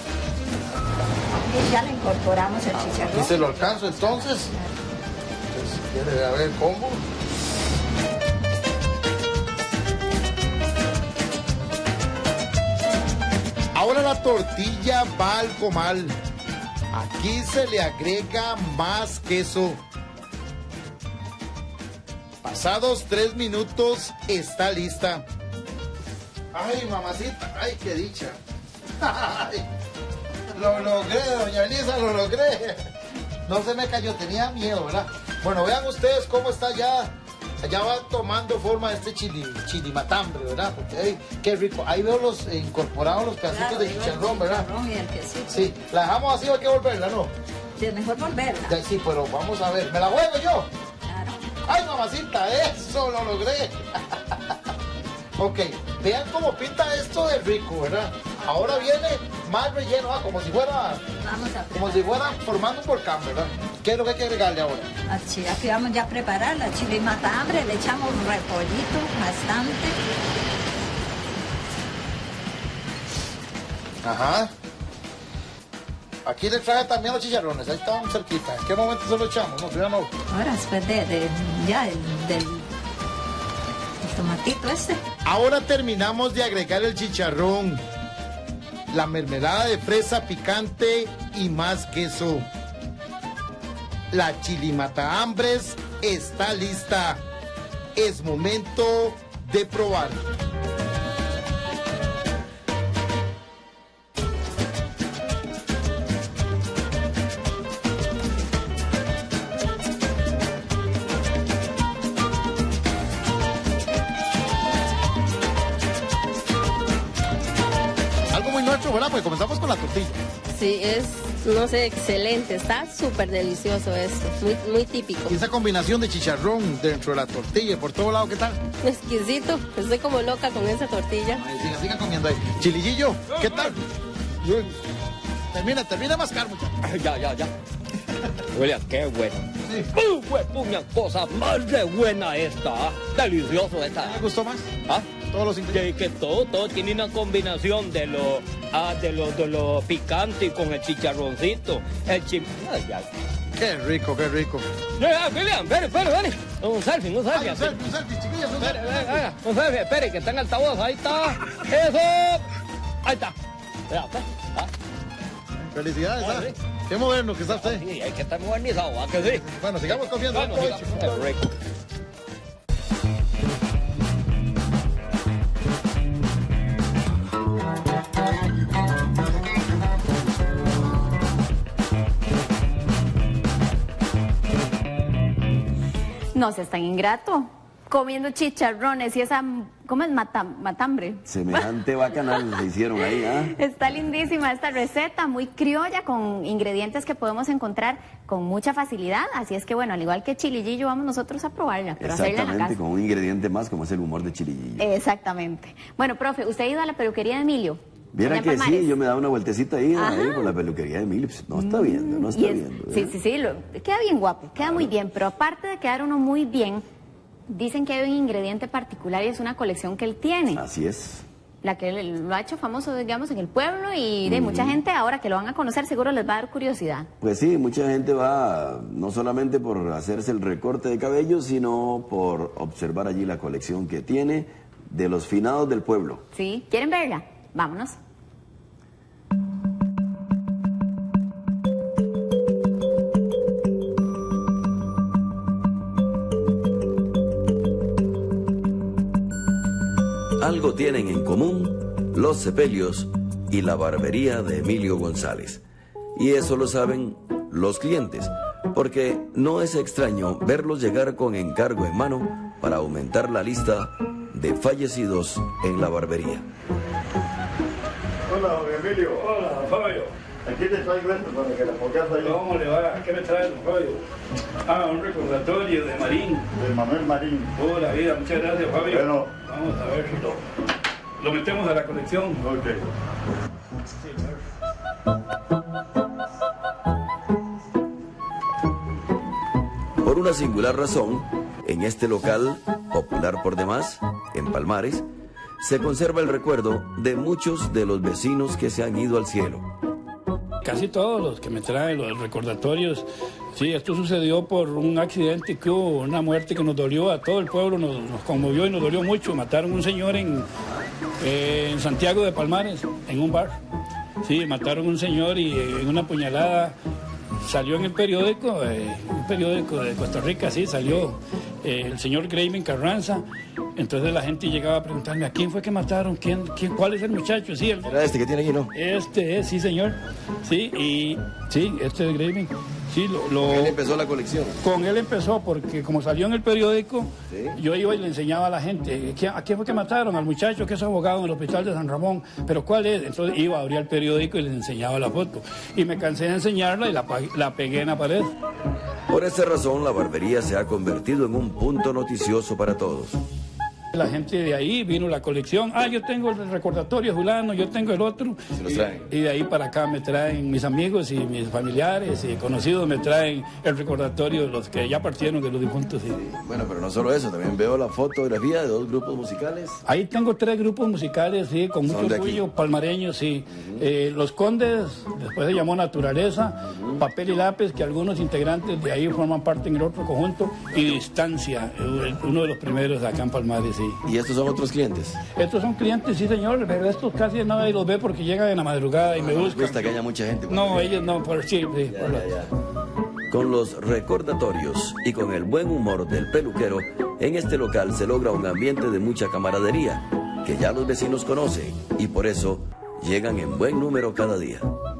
[SPEAKER 6] Y ya le incorporamos el chicharrón.
[SPEAKER 19] ¿Y se lo alcanzo entonces? Entonces, quiere a ver cómo. Ahora la tortilla va al comal. Aquí se le agrega más queso. Pasados tres minutos está lista. Ay, mamacita, ay, qué dicha. Ay, lo logré, doña Elisa, lo logré. No se me cayó, tenía miedo, ¿verdad? Bueno, vean ustedes cómo está ya. Ya va tomando forma este chili, chili matambre, ¿verdad? Porque ay, qué rico. Ahí veo los eh, incorporados los pedacitos claro, de chicharrón, ¿verdad?
[SPEAKER 6] Chicharrón y el quesito.
[SPEAKER 19] Sí, la dejamos así o hay que volverla, ¿no?
[SPEAKER 6] Sí, es mejor volverla.
[SPEAKER 19] Ya, sí, pero vamos a ver. ¿Me la juego yo?
[SPEAKER 6] Claro.
[SPEAKER 19] Ay, mamacita, eso lo logré. Ok, vean cómo pinta esto de rico, ¿verdad? Ahora viene más relleno, ¿ah? como si fuera
[SPEAKER 6] vamos a
[SPEAKER 19] como si fuera formando un volcán, ¿verdad? ¿Qué es lo que hay que agregarle ahora?
[SPEAKER 6] Así, aquí vamos ya a preparar la chile matambre, le echamos un repollito bastante.
[SPEAKER 19] Ajá. Aquí le traje también los chicharrones, ahí estaban cerquita. ¿En qué momento se lo echamos? No, ya no.
[SPEAKER 6] Ahora después de, de ya del, del tomatito este.
[SPEAKER 19] Ahora terminamos de agregar el chicharrón, la mermelada de fresa picante y más queso. La chilimataambres está lista. Es momento de probar. ¿Verdad? Pues comenzamos con la tortilla.
[SPEAKER 9] Sí, es, no sé, excelente. Está súper delicioso esto. Muy, muy típico.
[SPEAKER 19] Y esa combinación de chicharrón dentro de la tortilla, por todo lado, ¿qué tal?
[SPEAKER 9] Exquisito. Estoy como loca con esa tortilla.
[SPEAKER 19] Ay, sigan, sigan comiendo ahí. Chilillillo, ¿qué tal? Termina, termina de mascar, muchachos.
[SPEAKER 5] Ya, ya, ya. William, qué bueno. Sí. ¡Uh, pues, una cosa más de buena esta! ¿Ah? Delicioso esta.
[SPEAKER 19] ¿Te gustó más?
[SPEAKER 5] ¿Ah?
[SPEAKER 19] Todos los
[SPEAKER 5] ingredientes. Que, que todo, todo tiene una combinación de lo, ah, de lo, de lo picante con el chicharroncito. El chim... Ay, ya.
[SPEAKER 19] Qué rico, qué rico.
[SPEAKER 5] Ya, William, ven, ven, ven. Un selfie, un selfie.
[SPEAKER 19] Ay, un selfie, un selfie, chiquillos, un
[SPEAKER 5] selfie.
[SPEAKER 19] Ven,
[SPEAKER 5] ven, ven, un selfie, espere, que está en altavoz, ahí está. Eso. Ahí está. Ya, ¿ah?
[SPEAKER 19] Felicidades,
[SPEAKER 5] ah,
[SPEAKER 19] ¿ah?
[SPEAKER 5] Sí.
[SPEAKER 19] Qué moderno que está usted.
[SPEAKER 5] Sí, hay que estar modernizado, ¿a que sí?
[SPEAKER 19] Bueno, sigamos comiendo.
[SPEAKER 5] Bueno, sigamos. Qué rico.
[SPEAKER 1] No seas tan ingrato, comiendo chicharrones y esa, ¿cómo es? Matam, matambre.
[SPEAKER 2] Semejante bacanal se hicieron ahí, ¿ah?
[SPEAKER 1] Está lindísima esta receta, muy criolla, con ingredientes que podemos encontrar con mucha facilidad. Así es que, bueno, al igual que chilillillo, vamos nosotros a probarla, pero hacerla en la casa.
[SPEAKER 2] Exactamente, con un ingrediente más, como es el humor de chilillillo.
[SPEAKER 1] Exactamente. Bueno, profe, ¿usted ha ido a la peluquería de Emilio?
[SPEAKER 2] Viera que Palmares. Sí, yo me daba una vueltecita ahí, ahí por la peluquería de Emilio. Pues, no está viendo, no está
[SPEAKER 1] es,
[SPEAKER 2] viendo. ¿eh?
[SPEAKER 1] Sí, sí, sí, lo, queda bien guapo, queda claro. muy bien, pero aparte de quedar uno muy bien, dicen que hay un ingrediente particular y es una colección que él tiene.
[SPEAKER 2] Así es.
[SPEAKER 1] La que él, lo ha hecho famoso, digamos, en el pueblo y de mm. mucha gente ahora que lo van a conocer seguro les va a dar curiosidad.
[SPEAKER 2] Pues sí, mucha gente va no solamente por hacerse el recorte de cabello, sino por observar allí la colección que tiene de los finados del pueblo.
[SPEAKER 1] Sí, ¿quieren verla? Vámonos.
[SPEAKER 2] Algo tienen en común los sepelios y la barbería de Emilio González. Y eso lo saben los clientes, porque no es extraño verlos llegar con encargo en mano para aumentar la lista de fallecidos en la barbería.
[SPEAKER 14] Hola, don Emilio.
[SPEAKER 15] Hola, Fabio.
[SPEAKER 14] Aquí te traigo esto para que la pongas ahí.
[SPEAKER 15] ¿Cómo le va? ¿Qué me trae, don Fabio? Ah, un recordatorio de Marín.
[SPEAKER 14] De Manuel Marín.
[SPEAKER 15] Oh, la vida, muchas gracias, Fabio.
[SPEAKER 14] Bueno.
[SPEAKER 15] Vamos a ver si lo, lo metemos a la colección.
[SPEAKER 14] Ok.
[SPEAKER 2] Por una singular razón, en este local, popular por demás, en Palmares, se conserva el recuerdo de muchos de los vecinos que se han ido al cielo.
[SPEAKER 15] Casi todos los que me traen los recordatorios, sí, esto sucedió por un accidente que hubo, una muerte que nos dolió a todo el pueblo, nos, nos conmovió y nos dolió mucho. Mataron a un señor en, eh, en Santiago de Palmares, en un bar. Sí, mataron a un señor y eh, en una puñalada salió en el periódico, eh, un periódico de Costa Rica, sí, salió eh, el señor Grayman Carranza. Entonces la gente llegaba a preguntarme, ¿a quién fue que mataron? ¿Quién, quién, ¿Cuál es el muchacho? Sí, el...
[SPEAKER 2] ¿Era este que tiene aquí, no?
[SPEAKER 15] Este es, sí, señor. Sí, y sí, este es Grayman. Sí, lo, lo...
[SPEAKER 2] ¿Con él empezó la colección?
[SPEAKER 15] Con él empezó, porque como salió en el periódico, ¿sí? Yo iba y le enseñaba a la gente, ¿a quién fue que mataron? Al muchacho que es abogado en el hospital de San Ramón. ¿Pero cuál es? Entonces iba, abría el periódico y les enseñaba la foto. Y me cansé de enseñarla y la, la pegué en la pared.
[SPEAKER 2] Por esa razón, la barbería se ha convertido en un punto noticioso para todos.
[SPEAKER 15] La gente de ahí vino la colección. Ah, yo tengo el recordatorio fulano, yo tengo el otro.
[SPEAKER 2] Se los traen.
[SPEAKER 15] Y, y de ahí para acá me traen mis amigos y mis familiares y conocidos, me traen el recordatorio de los que ya partieron de los difuntos. Sí.
[SPEAKER 2] Bueno, pero no solo eso, también veo la fotografía de dos grupos musicales.
[SPEAKER 15] Ahí tengo tres grupos musicales, sí, con mucho orgullo, palmareños, sí. Uh-huh. eh, Los Condes, después se llamó Naturaleza, uh-huh. Papel y Lápiz, que algunos integrantes de ahí forman parte en el otro conjunto, y Distancia, uno de los primeros acá en Palmares, sí.
[SPEAKER 2] ¿Y estos son otros clientes?
[SPEAKER 15] Estos son clientes, sí, señor, pero estos casi nadie los ve porque llegan en la madrugada y no, me buscan.
[SPEAKER 2] ¿No gusta que haya mucha gente?
[SPEAKER 15] No, ellos no, por sí, sí
[SPEAKER 2] ya,
[SPEAKER 15] por
[SPEAKER 2] ya, ya. Con los recordatorios y con el buen humor del peluquero, en este local se logra un ambiente de mucha camaradería, que ya los vecinos conocen, y por eso llegan en buen número cada día.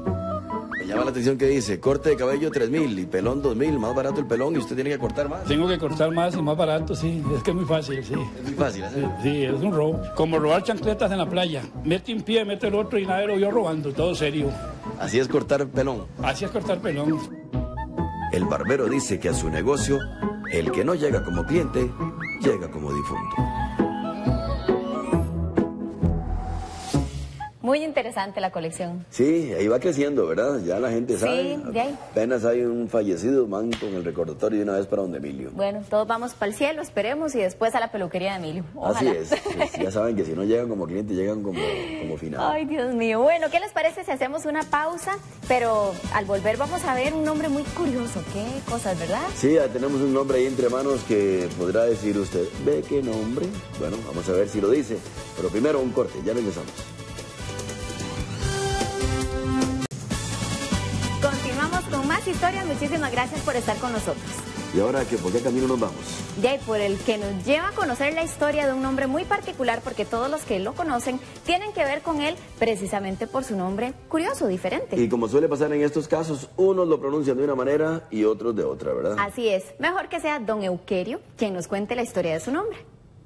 [SPEAKER 2] Me llama la atención que dice, corte de cabello tres mil y pelón dos mil, más barato el pelón y usted tiene que cortar más.
[SPEAKER 15] Tengo que cortar más y más barato, sí, es que es muy fácil, sí.
[SPEAKER 2] Es muy fácil, ¿eh?
[SPEAKER 15] Sí, es un robo. Como robar chancletas en la playa. Mete un pie, mete el otro y nadie lo vio robando, todo serio.
[SPEAKER 2] Así es cortar pelón.
[SPEAKER 15] Así es cortar pelón.
[SPEAKER 2] El barbero dice que a su negocio, el que no llega como cliente, llega como difunto.
[SPEAKER 1] Muy interesante la colección.
[SPEAKER 2] Sí, ahí va creciendo, ¿verdad? Ya la gente sabe.
[SPEAKER 1] Sí, de ahí.
[SPEAKER 2] Apenas hay un fallecido, van con el recordatorio de una vez para donde Emilio.
[SPEAKER 1] Bueno, todos vamos para el cielo, esperemos, y después a la peluquería de Emilio. Ojalá.
[SPEAKER 2] Así es. Pues ya saben que si no llegan como cliente, llegan como, como final.
[SPEAKER 1] Ay, Dios mío. Bueno, ¿qué les parece si hacemos una pausa? Pero al volver vamos a ver un nombre muy curioso. ¿Qué cosas, verdad?
[SPEAKER 2] Sí, ya tenemos un nombre ahí entre manos que podrá decir usted, ¿ve qué nombre? Bueno, vamos a ver si lo dice. Pero primero un corte, ya regresamos.
[SPEAKER 1] Continuamos con más historias. Muchísimas gracias por estar con nosotros.
[SPEAKER 2] ¿Y ahora qué? ¿Por qué camino nos vamos?
[SPEAKER 1] De ahí, por el que nos lleva a conocer la historia de un hombre muy particular, porque todos los que lo conocen tienen que ver con él precisamente por su nombre curioso, diferente.
[SPEAKER 2] Y como suele pasar en estos casos, unos lo pronuncian de una manera y otros de otra, ¿verdad?
[SPEAKER 1] Así es. Mejor que sea don Euquerio quien nos cuente la historia de su nombre.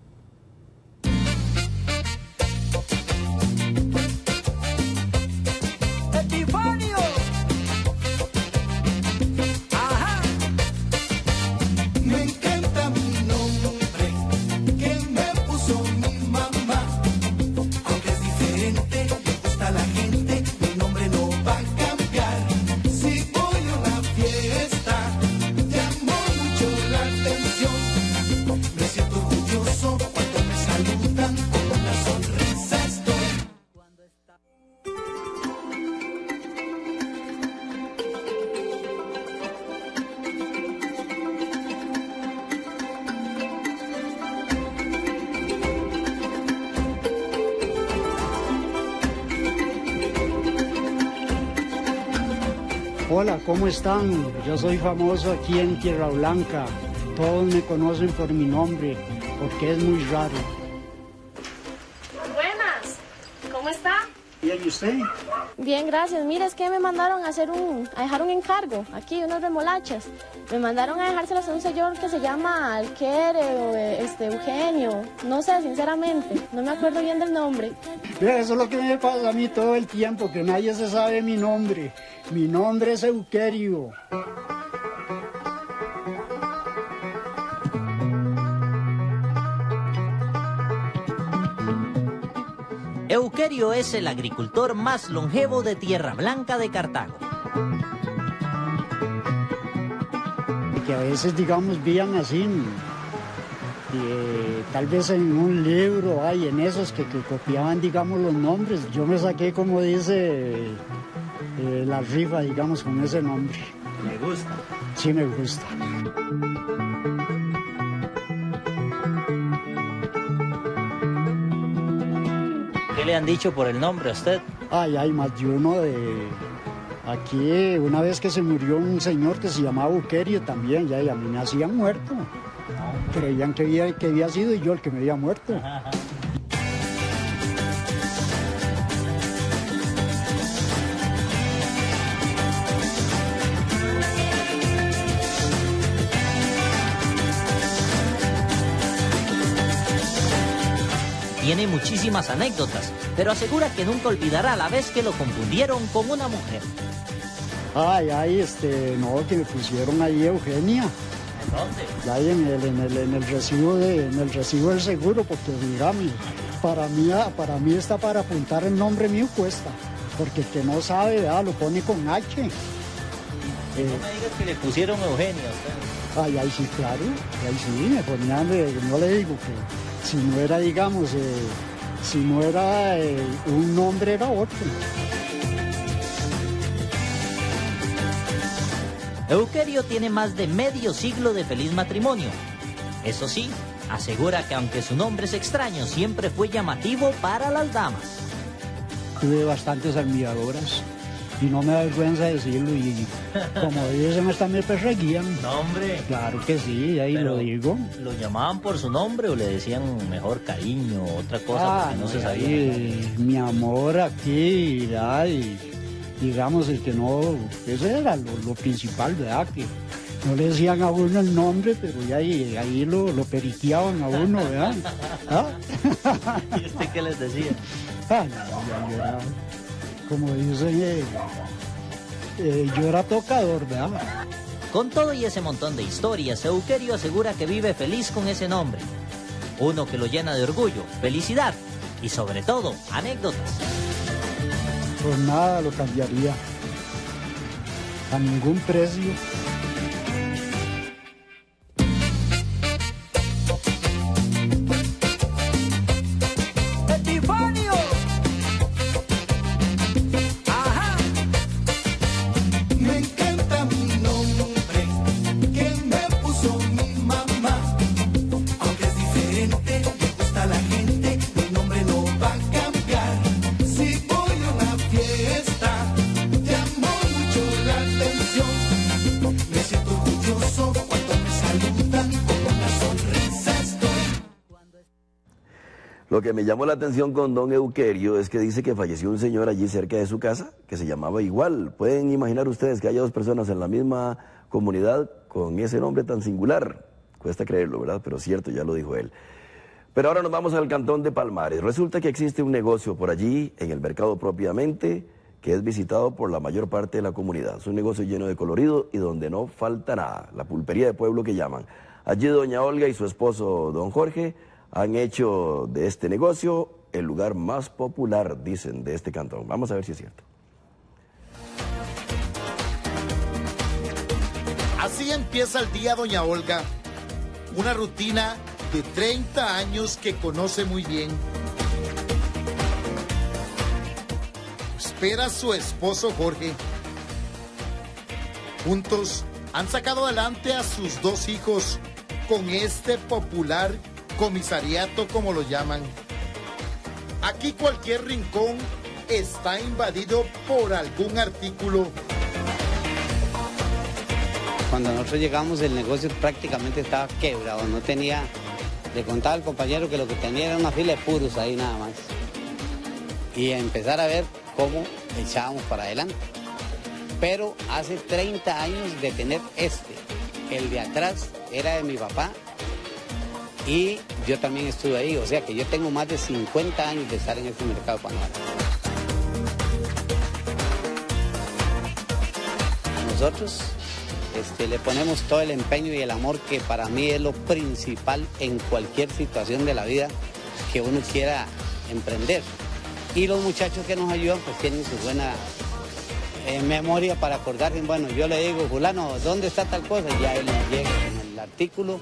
[SPEAKER 17] Hola, ¿cómo están? Yo soy famoso aquí en Tierra Blanca. Todos me conocen por mi nombre, porque es muy raro.
[SPEAKER 4] Buenas, ¿cómo está?
[SPEAKER 17] Bien, ¿y usted?
[SPEAKER 3] Bien, gracias. Mira, es que me mandaron a hacer un, a dejar un encargo, aquí, unas remolachas. Me mandaron a dejárselas a un señor que se llama Alquere o este, Eugenio. No sé, sinceramente, no me acuerdo bien del nombre.
[SPEAKER 17] Eso es lo que me pasa a mí todo el tiempo, que nadie se sabe mi nombre. Mi nombre es Euquerio.
[SPEAKER 21] Euquerio es el agricultor más longevo de Tierra Blanca de Cartago.
[SPEAKER 17] Que a veces, digamos, veían así, eh, tal vez en un libro hay en esos que, que copiaban, digamos, los nombres. Yo me saqué, como dice, eh, la rifa, digamos, con ese nombre.
[SPEAKER 21] ¿Me gusta?
[SPEAKER 17] Sí, me gusta.
[SPEAKER 21] ¿Qué le han dicho por el nombre a usted?
[SPEAKER 17] Ay, hay más de uno de... Aquí, una vez que se murió un señor que se llamaba Euquerio también, ya, y a mí me hacían muerto. Creían que había, que había sido yo el que me había muerto.
[SPEAKER 21] Tiene muchísimas anécdotas, pero asegura que nunca olvidará la vez que lo confundieron con una mujer.
[SPEAKER 17] Ay, ay, este, no, que me pusieron ahí Eugenia.
[SPEAKER 21] ¿En dónde?
[SPEAKER 17] Ahí en el, en el, en el recibo de, en el recibo del seguro, porque digamos, para mí, para mí está para apuntar el nombre mío cuesta, porque el que no sabe, ¿verdad? Lo pone con H.
[SPEAKER 21] Eh, no me digas que le pusieron Eugenia a usted.
[SPEAKER 17] Ay, ay, sí, claro, ay, sí, me ponían, de, no le digo que si no era, digamos, eh, si no era eh, un nombre, era otro.
[SPEAKER 21] Euquerio tiene más de medio siglo de feliz matrimonio. Eso sí, asegura que aunque su nombre es extraño, siempre fue llamativo para las damas.
[SPEAKER 17] Tuve bastantes admiradoras y no me da vergüenza decirlo, y como dicen, hasta me perseguían.
[SPEAKER 21] No, hombre.
[SPEAKER 17] Claro que sí, ahí
[SPEAKER 21] Pero,
[SPEAKER 17] lo digo.
[SPEAKER 21] ¿lo llamaban por su nombre o le decían mejor cariño o otra cosa?
[SPEAKER 17] Ah,
[SPEAKER 21] porque no,
[SPEAKER 17] no
[SPEAKER 21] se sabía.
[SPEAKER 17] ahí, mi amor aquí, ¿verdad? Y digamos, el que no, ese era lo, lo principal, ¿verdad? Que no le decían a uno el nombre, pero ya ahí, ahí lo, lo periqueaban a uno, ¿verdad? ¿Ah?
[SPEAKER 21] ¿Y usted qué les decía?
[SPEAKER 17] Ah, no, ya yo era, como dicen, eh, eh, yo era tocador, ¿verdad?
[SPEAKER 21] Con todo y ese montón de historias, Euquerio asegura que vive feliz con ese nombre. Uno que lo llena de orgullo, felicidad y sobre todo, anécdotas.
[SPEAKER 17] Pues nada lo cambiaría, a ningún precio.
[SPEAKER 22] ¡Epifanio! ¡Ajá! Me encanta mi nombre que me puso mi mamá. Aunque es diferente, me gusta la gente, mi nombre no va a cambiar. Si voy a una fiesta, llamo mucho la atención. Me siento orgulloso cuando me saludan, con una sonrisa estoy.
[SPEAKER 2] Lo que me llamó la atención con don Euquerio es que dice que falleció un señor allí cerca de su casa que se llamaba igual. ¿Pueden imaginar ustedes que haya dos personas en la misma comunidad con ese nombre tan singular? Cuesta creerlo, ¿verdad? Pero cierto, ya lo dijo él. Pero ahora nos vamos al cantón de Palmares. Resulta que existe un negocio por allí, en el mercado propiamente, que es visitado por la mayor parte de la comunidad. Es un negocio lleno de colorido y donde no falta nada, la pulpería de pueblo que llaman. Allí doña Olga y su esposo don Jorge han hecho de este negocio el lugar más popular, dicen, de este cantón. Vamos a ver si es cierto.
[SPEAKER 19] Así empieza el día doña Olga, una rutina de treinta años que conoce muy bien. Espera a su esposo Jorge. Juntos han sacado adelante a sus dos hijos con este popular comisariato, como lo llaman. Aquí cualquier rincón está invadido por algún artículo.
[SPEAKER 8] Cuando nosotros llegamos, el negocio prácticamente estaba quebrado, no tenía, le contaba al compañero que lo que tenía era una fila de puros ahí nada más. Y empezar a ver cómo echábamos para adelante. Pero hace treinta años de tener este, el de atrás era de mi papá y yo también estuve ahí, o sea que yo tengo más de cincuenta años de estar en este mercado Palmares. Nosotros este, le ponemos todo el empeño y el amor que para mí es lo principal en cualquier situación de la vida que uno quiera emprender. Y los muchachos que nos ayudan pues tienen su buena eh, memoria para acordarse. Bueno, yo le digo, fulano, ¿dónde está tal cosa? Y ya él nos llega en el artículo.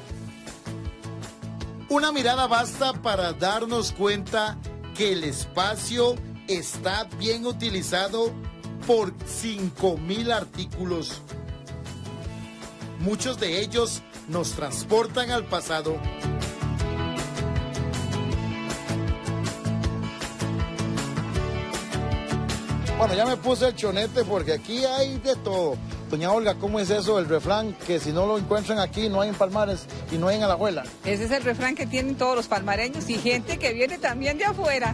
[SPEAKER 19] Una mirada basta para darnos cuenta que el espacio está bien utilizado por cinco mil artículos. Muchos de ellos nos transportan al pasado. Bueno, ya me puse el chonete porque aquí hay de todo. Doña Olga, ¿cómo es eso el refrán que si no lo encuentran aquí no hay en Palmares y no hay en Alajuela?
[SPEAKER 10] Ese es el refrán que tienen todos los palmareños y gente que viene también de afuera.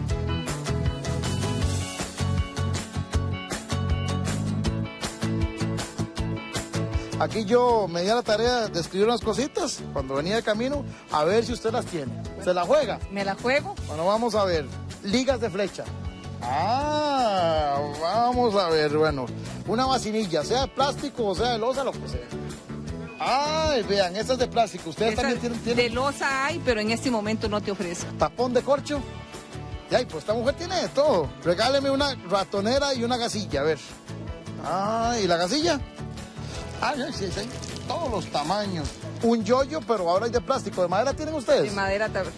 [SPEAKER 19] Aquí yo me di a la tarea de escribir unas cositas cuando venía de camino, a ver si usted las tiene. ¿Se la juega?
[SPEAKER 10] ¿Me la juego?
[SPEAKER 19] Bueno, vamos a ver. Ligas de flecha. Ah, vamos a ver, bueno, una vacinilla, sea de plástico o sea de losa, lo que sea. Ay, vean, esta es de plástico. Ustedes
[SPEAKER 10] Esa
[SPEAKER 19] también tienen, tienen...
[SPEAKER 10] De losa hay, pero en este momento no te ofrezco.
[SPEAKER 19] ¿Tapón de corcho? Y ay, pues esta mujer tiene de todo. Regáleme una ratonera y una gasilla, a ver. Ah, ¿y la gasilla? Ah, sí, sí, todos los tamaños. Un yoyo, pero ahora hay de plástico. ¿De madera tienen ustedes?
[SPEAKER 10] De madera también.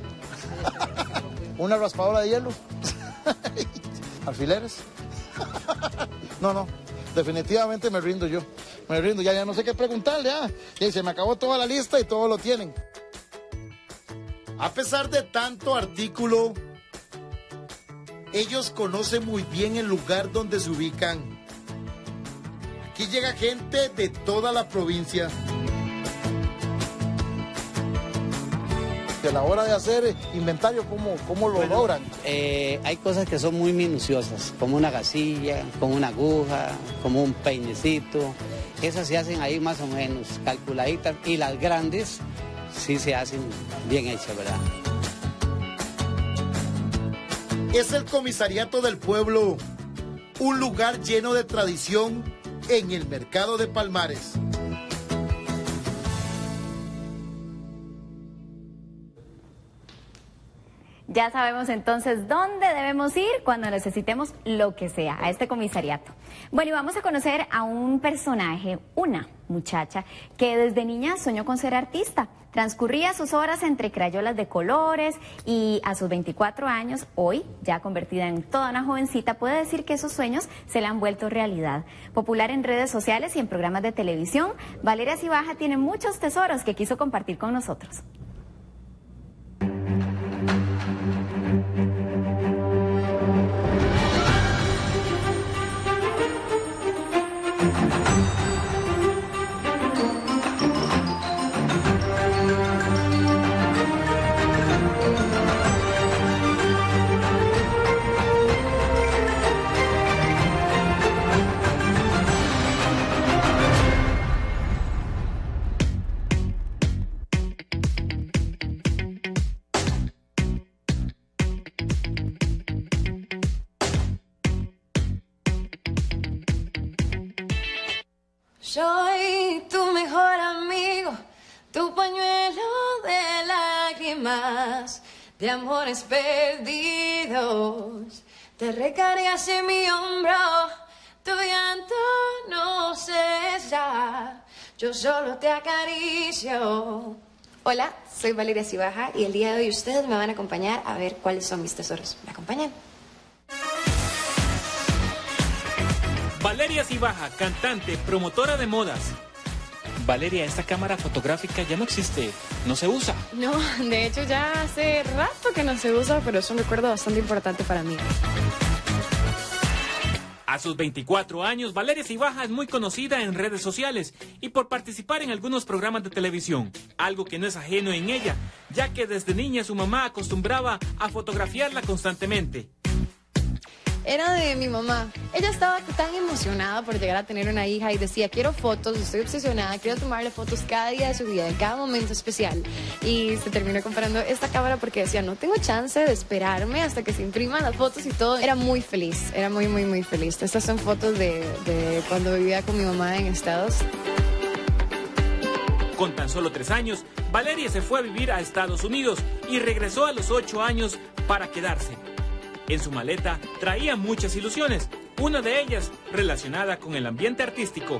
[SPEAKER 19] Una raspadora de hielo. ¿Alfileres? No, no, definitivamente me rindo yo. Me rindo, ya, ya no sé qué preguntarle. Ah. Y se me acabó toda la lista y todo lo tienen. A pesar de tanto artículo, ellos conocen muy bien el lugar donde se ubican. Aquí llega gente de toda la provincia. A la hora de hacer inventario, ¿cómo, cómo lo
[SPEAKER 8] bueno,
[SPEAKER 19] logran?
[SPEAKER 8] Eh, hay cosas que son muy minuciosas, como una gasilla, como una aguja, como un peinecito. Esas se hacen ahí más o menos calculaditas y las grandes sí se hacen bien hechas, ¿verdad?
[SPEAKER 19] Es el comisariato del pueblo, un lugar lleno de tradición en el mercado de Palmares.
[SPEAKER 1] Ya sabemos entonces dónde debemos ir cuando necesitemos lo que sea, a este comisariato. Bueno, y vamos a conocer a un personaje, una muchacha, que desde niña soñó con ser artista. Transcurría sus horas entre crayolas de colores y a sus veinticuatro años, hoy, ya convertida en toda una jovencita, puede decir que esos sueños se le han vuelto realidad. Popular en redes sociales y en programas de televisión, Valeria Cibaja tiene muchos tesoros que quiso compartir con nosotros.
[SPEAKER 16] Soy tu mejor amigo, tu pañuelo de lágrimas, de amores perdidos. Te recargas en mi hombro, tu llanto no cesa, yo solo te acaricio.
[SPEAKER 18] Hola, soy Valeria Cibaja y el día de hoy ustedes me van a acompañar a ver cuáles son mis tesoros. ¿Me acompañan?
[SPEAKER 20] Valeria Cibaja, cantante, promotora de modas. Valeria, esta cámara fotográfica ya no existe, no se usa.
[SPEAKER 25] No, de hecho ya hace rato que no se usa, pero es un recuerdo bastante importante para mí.
[SPEAKER 20] A sus veinticuatro años, Valeria Cibaja es muy conocida en redes sociales y por participar en algunos programas de televisión, algo que no es ajeno en ella, ya que desde niña su mamá acostumbraba a fotografiarla constantemente.
[SPEAKER 7] era de mi mamá. Ella estaba tan emocionada por llegar a tener una hija y decía, quiero fotos, estoy obsesionada, quiero tomarle fotos cada día de su vida, en cada momento especial. Y se terminó comprando esta cámara porque decía, no tengo chance de esperarme hasta que se impriman las fotos y todo. Era muy feliz, era muy, muy, muy feliz. Estas son fotos de, de cuando vivía con mi mamá en Estados.
[SPEAKER 20] Con tan solo tres años, Valeria se fue a vivir a Estados Unidos y regresó a los ocho años para quedarse. En su maleta traía muchas ilusiones, una de ellas relacionada con el ambiente artístico.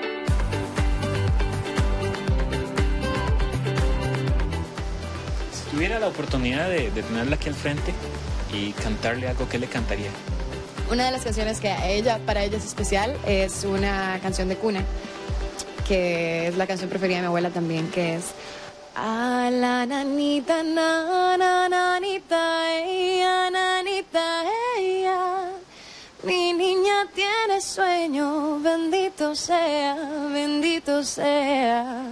[SPEAKER 11] Si tuviera la oportunidad de, de tenerla aquí al frente y cantarle algo, ¿qué le cantaría?
[SPEAKER 7] Una de las canciones que a ella, para ella es especial es una canción de cuna, que es la canción preferida de mi abuela también, que es a la nanita, na, na, nanita, ella, nanita, ella, mi niña tiene sueño, bendito sea, bendito sea.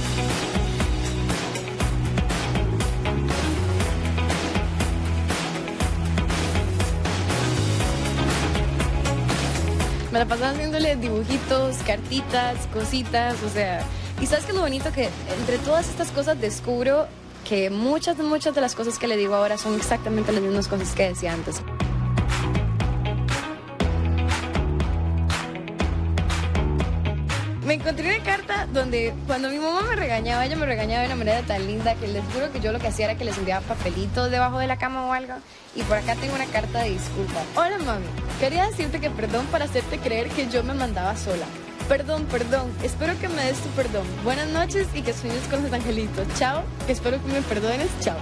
[SPEAKER 7] Me la pasaba haciéndole dibujitos, cartitas, cositas, o sea... Y ¿sabes qué es lo bonito? Que entre todas estas cosas descubro que muchas, muchas de las cosas que le digo ahora son exactamente las mismas cosas que decía antes. Me encontré una carta donde cuando mi mamá me regañaba, ella me regañaba de una manera tan linda que les juro que yo lo que hacía era que les enviaba papelitos debajo de la cama o algo. Y por acá tengo una carta de disculpa. Hola mami, quería decirte que perdón por hacerte creer que yo me mandaba sola. Perdón, perdón, espero que me des tu perdón. Buenas noches y que sueñes con los angelitos. Chao, que espero que me perdones. Chao.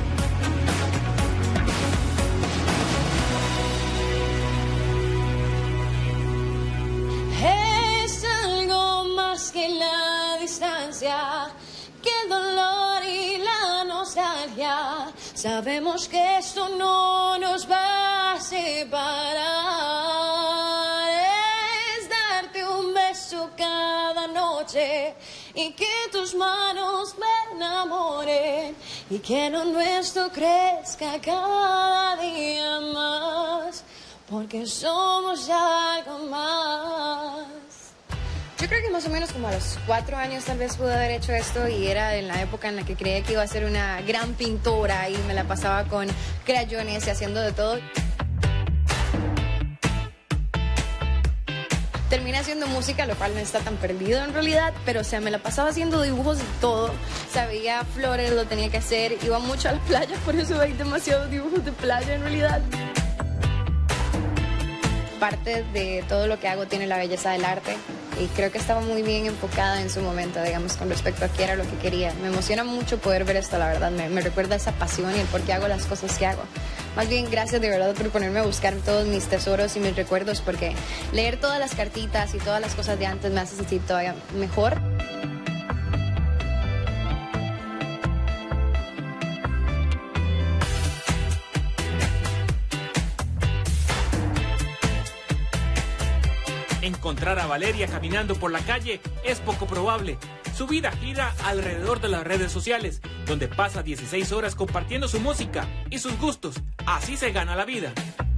[SPEAKER 16] Es algo más que la distancia, que el dolor y la nostalgia. Sabemos que esto no nos va a separar. Cada noche y que tus manos me enamoren y que lo nuestro crezca cada día más, porque somos algo más.
[SPEAKER 7] Yo creo que más o menos como a los cuatro años tal vez pude haber hecho esto y era en la época en la que creía que iba a ser una gran pintora y me la pasaba con crayones y haciendo de todo. Terminé haciendo música, lo cual no está tan perdido en realidad, pero o sea, me la pasaba haciendo dibujos de todo. Sabía flores, lo tenía que hacer, iba mucho a la playa, por eso hay demasiados dibujos de playa en realidad. Parte de todo lo que hago tiene la belleza del arte y creo que estaba muy bien enfocada en su momento, digamos, con respecto a qué era lo que quería. Me emociona mucho poder ver esto, la verdad, me, me recuerda esa pasión y el por qué hago las cosas que hago. Más bien, gracias de verdad por ponerme a buscar todos mis tesoros y mis recuerdos, porque leer todas las cartitas y todas las cosas de antes me hace sentir todavía mejor.
[SPEAKER 20] Encontrar a Valeria caminando por la calle es poco probable. Su vida gira alrededor de las redes sociales, donde pasa dieciséis horas compartiendo su música y sus gustos. Así se gana la vida.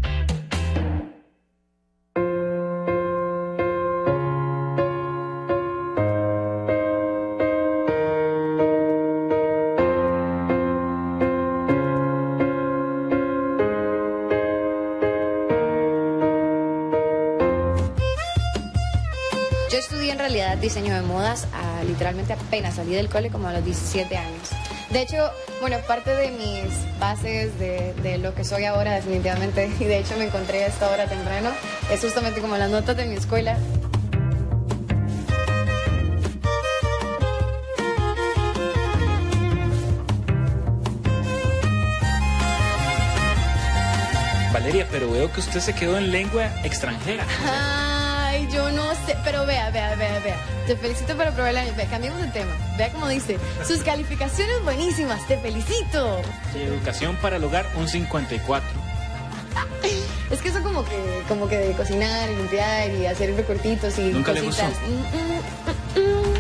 [SPEAKER 7] Yo estudié en realidad diseño de modas, a, literalmente apenas salí del cole como a los diecisiete años. De hecho, bueno, parte de mis bases de, de lo que soy ahora definitivamente, y de hecho me encontré a esta hora temprano, es justamente como las notas de mi escuela.
[SPEAKER 11] Valeria, pero veo que usted se quedó en lengua extranjera.
[SPEAKER 7] Ay, yo no sé, pero vea, vea, vea, vea. Te felicito por aprobar el año. Vea, cambiemos de tema. Vea cómo dice. Sus calificaciones buenísimas, te felicito.
[SPEAKER 11] Sí, educación para el hogar, un cincuenta y cuatro.
[SPEAKER 7] Es que eso como que, como que de cocinar y limpiar y hacer recortitos y
[SPEAKER 11] ¿Nunca
[SPEAKER 7] cositas.
[SPEAKER 11] le gustó?
[SPEAKER 7] Mm, mm, mm, mm.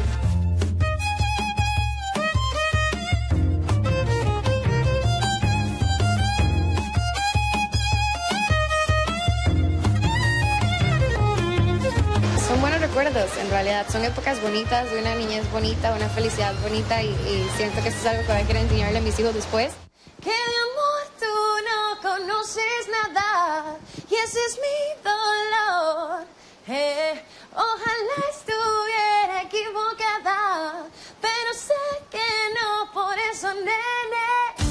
[SPEAKER 7] realidad son épocas bonitas, de una niñez bonita, una felicidad bonita y, y siento que esto es algo que voy a querer enseñarle a mis hijos después.
[SPEAKER 16] Que de amor tú no conoces nada y ese es mi dolor. Eh, ojalá estuviera equivocada, pero sé que no, por eso, nene.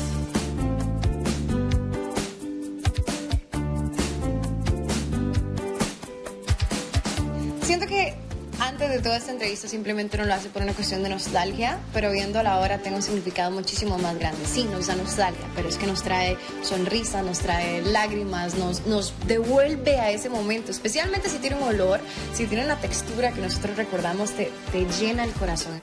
[SPEAKER 7] Siento que antes de toda esta entrevista simplemente no lo hace por una cuestión de nostalgia, pero viéndola ahora tengo un significado muchísimo más grande. Sí, nos da nostalgia, pero es que nos trae sonrisas, nos trae lágrimas, nos, nos devuelve a ese momento, especialmente si tiene un olor, si tiene una textura que nosotros recordamos, te, te llena el corazón.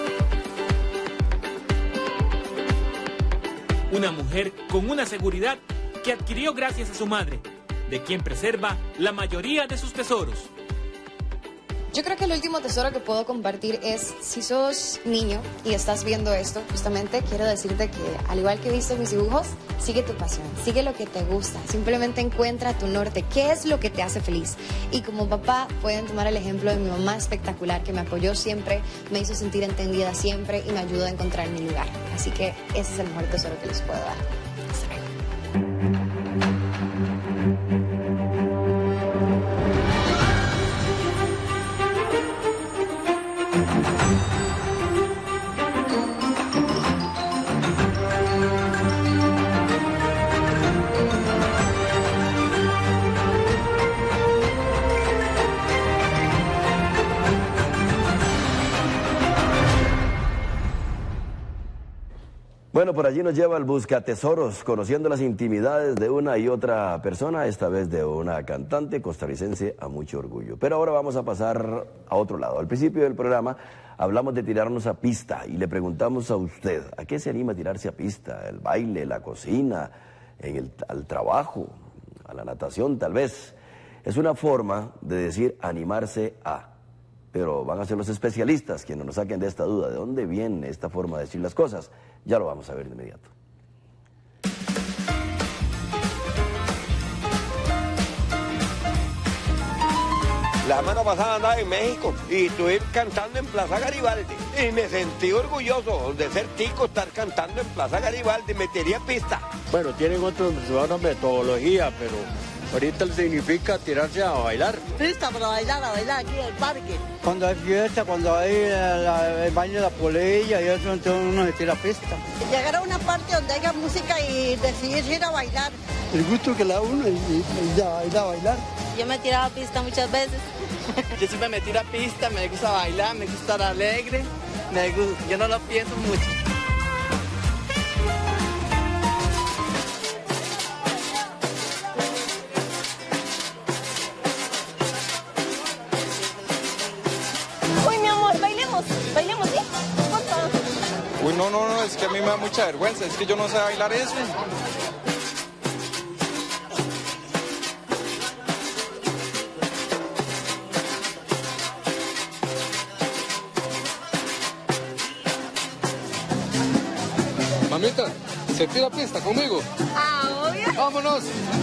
[SPEAKER 20] Una mujer con una seguridad que adquirió gracias a su madre, de quien preserva la mayoría de sus tesoros.
[SPEAKER 7] Yo creo que el último tesoro que puedo compartir es, si sos niño y estás viendo esto, justamente quiero decirte que, al igual que he visto mis dibujos, sigue tu pasión, sigue lo que te gusta, simplemente encuentra tu norte, qué es lo que te hace feliz. Y como papá pueden tomar el ejemplo de mi mamá espectacular, que me apoyó siempre, me hizo sentir entendida siempre y me ayudó a encontrar mi lugar. Así que ese es el mejor tesoro que les puedo dar. Hasta luego.
[SPEAKER 2] Bueno, por allí nos lleva el buscatesoros, conociendo las intimidades de una y otra persona, esta vez de una cantante costarricense a mucho orgullo. Pero ahora vamos a pasar a otro lado. Al principio del programa hablamos de tirarnos a pista y le preguntamos a usted, ¿a qué se anima a tirarse a pista? ¿El baile, la cocina, en el, al trabajo, a la natación tal vez? Es una forma de decir animarse a. Pero van a ser los especialistas quienes nos saquen de esta duda. ¿De dónde viene esta forma de decir las cosas? Ya lo vamos a ver de inmediato.
[SPEAKER 6] La semana pasada andaba en México y estuve cantando en Plaza Garibaldi. Y me sentí orgulloso de ser tico, estar cantando en Plaza Garibaldi. Me tiré a pista.
[SPEAKER 12] Bueno, tienen otros, otra metodología, pero ahorita significa tirarse a bailar.
[SPEAKER 13] Pista para bailar, a bailar aquí en el parque.
[SPEAKER 17] Cuando hay fiesta, cuando hay el baño de la polilla y eso, entonces uno se tira a pista.
[SPEAKER 13] Llegar a una parte donde haya música y decidir ir a bailar.
[SPEAKER 17] El gusto que le da uno y, y, y ya ir a bailar.
[SPEAKER 13] Yo me he tirado a pista muchas veces.
[SPEAKER 23] Yo siempre me tiro a pista, me gusta bailar, me gusta estar alegre, me gusta, yo no lo pienso mucho.
[SPEAKER 13] Uy, mi amor, bailemos, bailemos, ¿sí? Por favor.
[SPEAKER 24] Uy, no, no, no, es que a mí me da mucha vergüenza, es que yo no sé bailar eso. Mamita, ¿se tira pista conmigo?
[SPEAKER 13] Ah, obvio.
[SPEAKER 24] ¡Vámonos!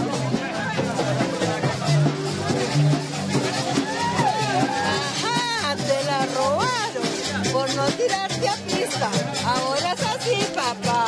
[SPEAKER 13] Ajá, te la robaron por no tirarte a pista. Ahora es así, papá.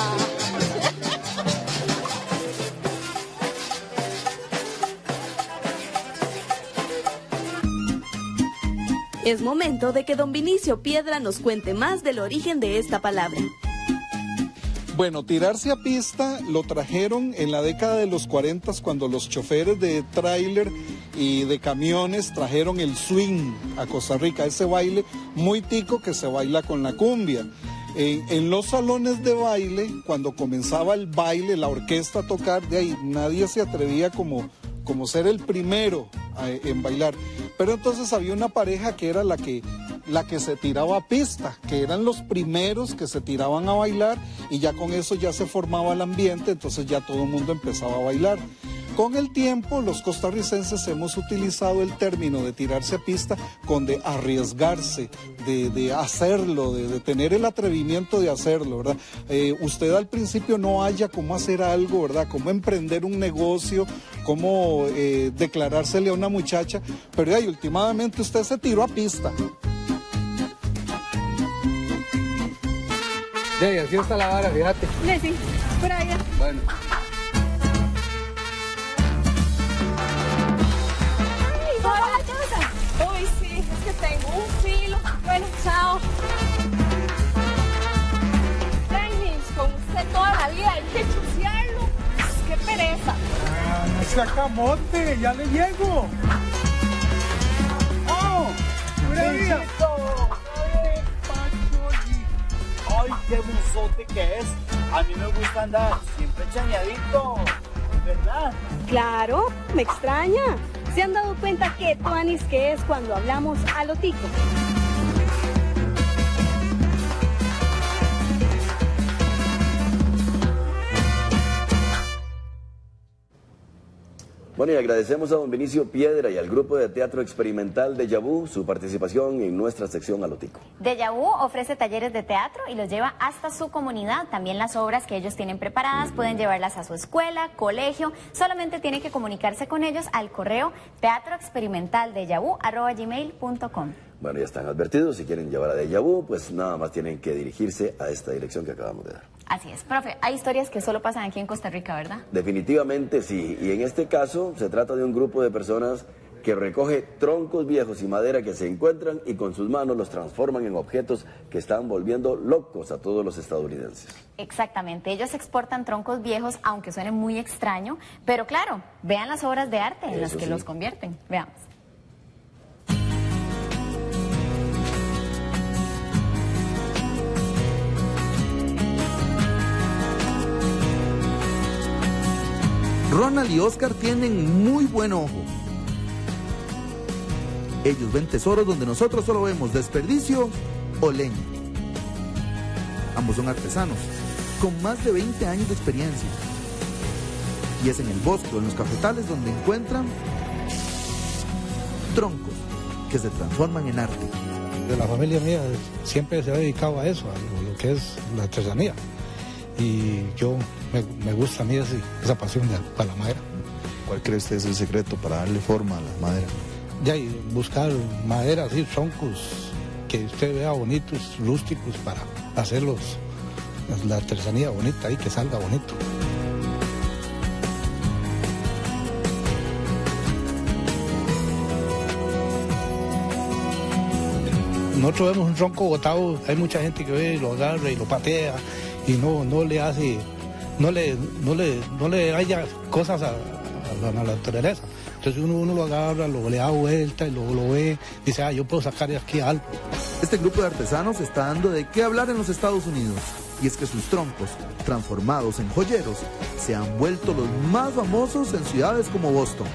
[SPEAKER 26] Es momento de que don Vinicio Piedra nos cuente más del origen de esta palabra.
[SPEAKER 24] Bueno, tirarse a pista lo trajeron en la década de los cuarenta cuando los choferes de tráiler y de camiones trajeron el swing a Costa Rica, ese baile muy tico que se baila con la cumbia. En, en los salones de baile, cuando comenzaba el baile, la orquesta a tocar, de ahí nadie se atrevía como, como ser el primero a, en bailar. Pero entonces había una pareja que era la que... la que se tiraba a pista, que eran los primeros que se tiraban a bailar y ya con eso ya se formaba el ambiente, entonces ya todo el mundo empezaba a bailar. Con el tiempo, los costarricenses hemos utilizado el término de tirarse a pista con de arriesgarse, de, de hacerlo, de, de tener el atrevimiento de hacerlo, ¿verdad? Eh, usted al principio no haya cómo hacer algo, ¿verdad? Cómo emprender un negocio, cómo eh, declarársele a una muchacha, pero ya, y últimamente usted se tiró a pista.
[SPEAKER 3] Sí, así está la vara, fíjate.
[SPEAKER 1] Sí, sí, por ahí.
[SPEAKER 3] Bueno.
[SPEAKER 4] Uy, sí, es que tengo un filo. Bueno, chao. Dennis, con usted toda la vida hay que chusearlo. ¡Qué pereza!
[SPEAKER 3] Ah, no se acamote, ya le llego. ¡Oh! ¡Pura vida!
[SPEAKER 5] ¡Ay, qué buzote que es! A mí me gusta andar siempre chañadito, ¿verdad?
[SPEAKER 9] Claro, me extraña. ¿Se han dado cuenta qué tuanis que es cuando hablamos a lo tico?
[SPEAKER 2] Bueno, y agradecemos a don Vinicio Piedra y al grupo de teatro experimental Deja Vu su participación en nuestra sección A lo Tico.
[SPEAKER 1] Deja Vu ofrece talleres de teatro y los lleva hasta su comunidad. También las obras que ellos tienen preparadas pueden llevarlas a su escuela, colegio. Solamente tienen que comunicarse con ellos al correo teatroexperimentaldejavu arroba gmail punto com.
[SPEAKER 2] Bueno, ya están advertidos. Si quieren llevar a Deja Vu, pues nada más tienen que dirigirse a esta dirección que acabamos de dar.
[SPEAKER 1] Así es, profe, hay historias que solo pasan aquí en Costa Rica, ¿verdad?
[SPEAKER 2] Definitivamente sí, y en este caso se trata de un grupo de personas que recoge troncos viejos y madera que se encuentran y con sus manos los transforman en objetos que están volviendo locos a todos los estadounidenses.
[SPEAKER 1] Exactamente, ellos exportan troncos viejos, aunque suene muy extraño, pero claro, vean las obras de arte en
[SPEAKER 2] Eso
[SPEAKER 1] las que
[SPEAKER 2] sí.
[SPEAKER 1] los convierten, veamos.
[SPEAKER 14] Ronald y Oscar tienen muy buen ojo. Ellos ven tesoros donde nosotros solo vemos desperdicio o leña. Ambos son artesanos, con más de veinte años de experiencia. Y es en el bosque o en los cafetales donde encuentran troncos que se transforman en arte.
[SPEAKER 3] De la familia mía siempre se ha dedicado a eso, a lo que es la artesanía. Y yo, me, me gusta a mí ese, esa pasión de, para la madera.
[SPEAKER 14] ¿Cuál cree usted es el secreto para darle forma a la madera?
[SPEAKER 3] Ya, y buscar madera así, troncos que usted vea bonitos, rústicos, para hacerlos, la artesanía bonita y que salga bonito. Nosotros vemos un tronco botado, hay mucha gente que ve y lo agarra y lo patea y no, no le hace, no le, no le, no le haya cosas a, a, la, a la naturaleza. Entonces uno, uno lo agarra, lo, le da vuelta y luego lo ve, dice, ah, yo puedo sacar de aquí algo.
[SPEAKER 14] Este grupo de artesanos está dando de qué hablar en los Estados Unidos. Y es que sus troncos, transformados en joyeros, se han vuelto los más famosos en ciudades como Boston.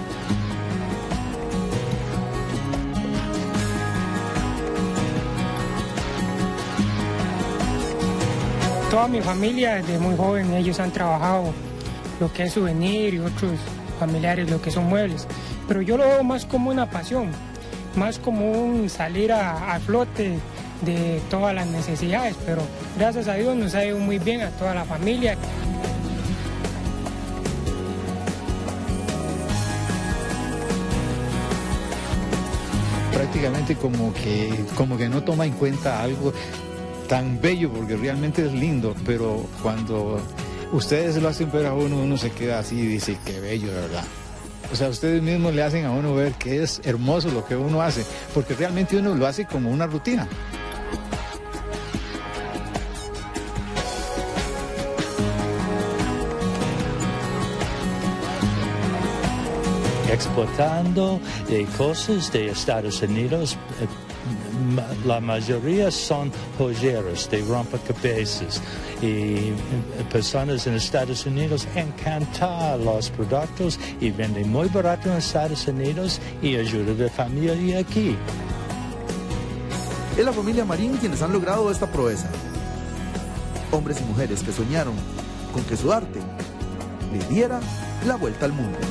[SPEAKER 15] Toda mi familia, desde muy joven, ellos han trabajado lo que es souvenir y otros familiares, lo que son muebles. Pero yo lo veo más como una pasión, más como un salir a, a flote de todas las necesidades. Pero gracias a Dios nos ha ido muy bien a toda la familia.
[SPEAKER 27] Prácticamente como que, como que no toma en cuenta algo tan bello, porque realmente es lindo, pero cuando ustedes lo hacen ver a uno, uno se queda así y dice, qué bello, de verdad. O sea, ustedes mismos le hacen a uno ver que es hermoso lo que uno hace, porque realmente uno lo hace como una rutina.
[SPEAKER 28] Exportando de cosas de Estados Unidos. La mayoría son joyeros de rompecabezas y personas en Estados Unidos encantan los productos y venden muy barato en Estados Unidos y ayuda de familia aquí.
[SPEAKER 14] Es la familia Marín quienes han logrado esta proeza. Hombres y mujeres que soñaron con que su arte le diera la vuelta al mundo.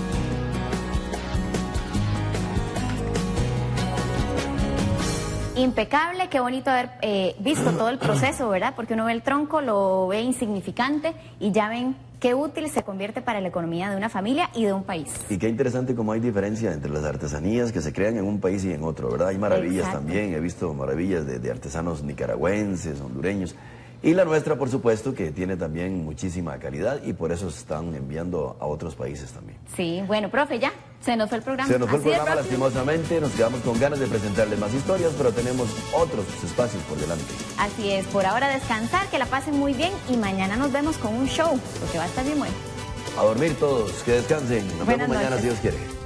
[SPEAKER 1] Impecable, qué bonito haber eh, visto todo el proceso, ¿verdad? Porque uno ve el tronco, lo ve insignificante y ya ven qué útil se convierte para la economía de una familia y de un país.
[SPEAKER 2] Y qué interesante cómo hay diferencia entre las artesanías que se crean en un país y en otro, ¿verdad? Hay maravillas
[SPEAKER 1] Exacto.
[SPEAKER 2] también, he visto maravillas de, de artesanos nicaragüenses, hondureños, Y la nuestra, por supuesto, que tiene también muchísima calidad y por eso se están enviando a otros países también.
[SPEAKER 1] Sí, bueno, profe, ya, se nos fue el programa.
[SPEAKER 2] Se nos fue el
[SPEAKER 1] Así de
[SPEAKER 2] programa,
[SPEAKER 1] próximo.
[SPEAKER 2] lastimosamente, nos quedamos con ganas de presentarle más historias, pero tenemos otros espacios por delante.
[SPEAKER 1] Así es, por ahora descansar, que la pasen muy bien y mañana nos vemos con un show, porque va a estar bien bueno.
[SPEAKER 2] A dormir todos, que descansen. Nos
[SPEAKER 1] Buenas
[SPEAKER 2] vemos mañana
[SPEAKER 1] noches.
[SPEAKER 2] si Dios quiere.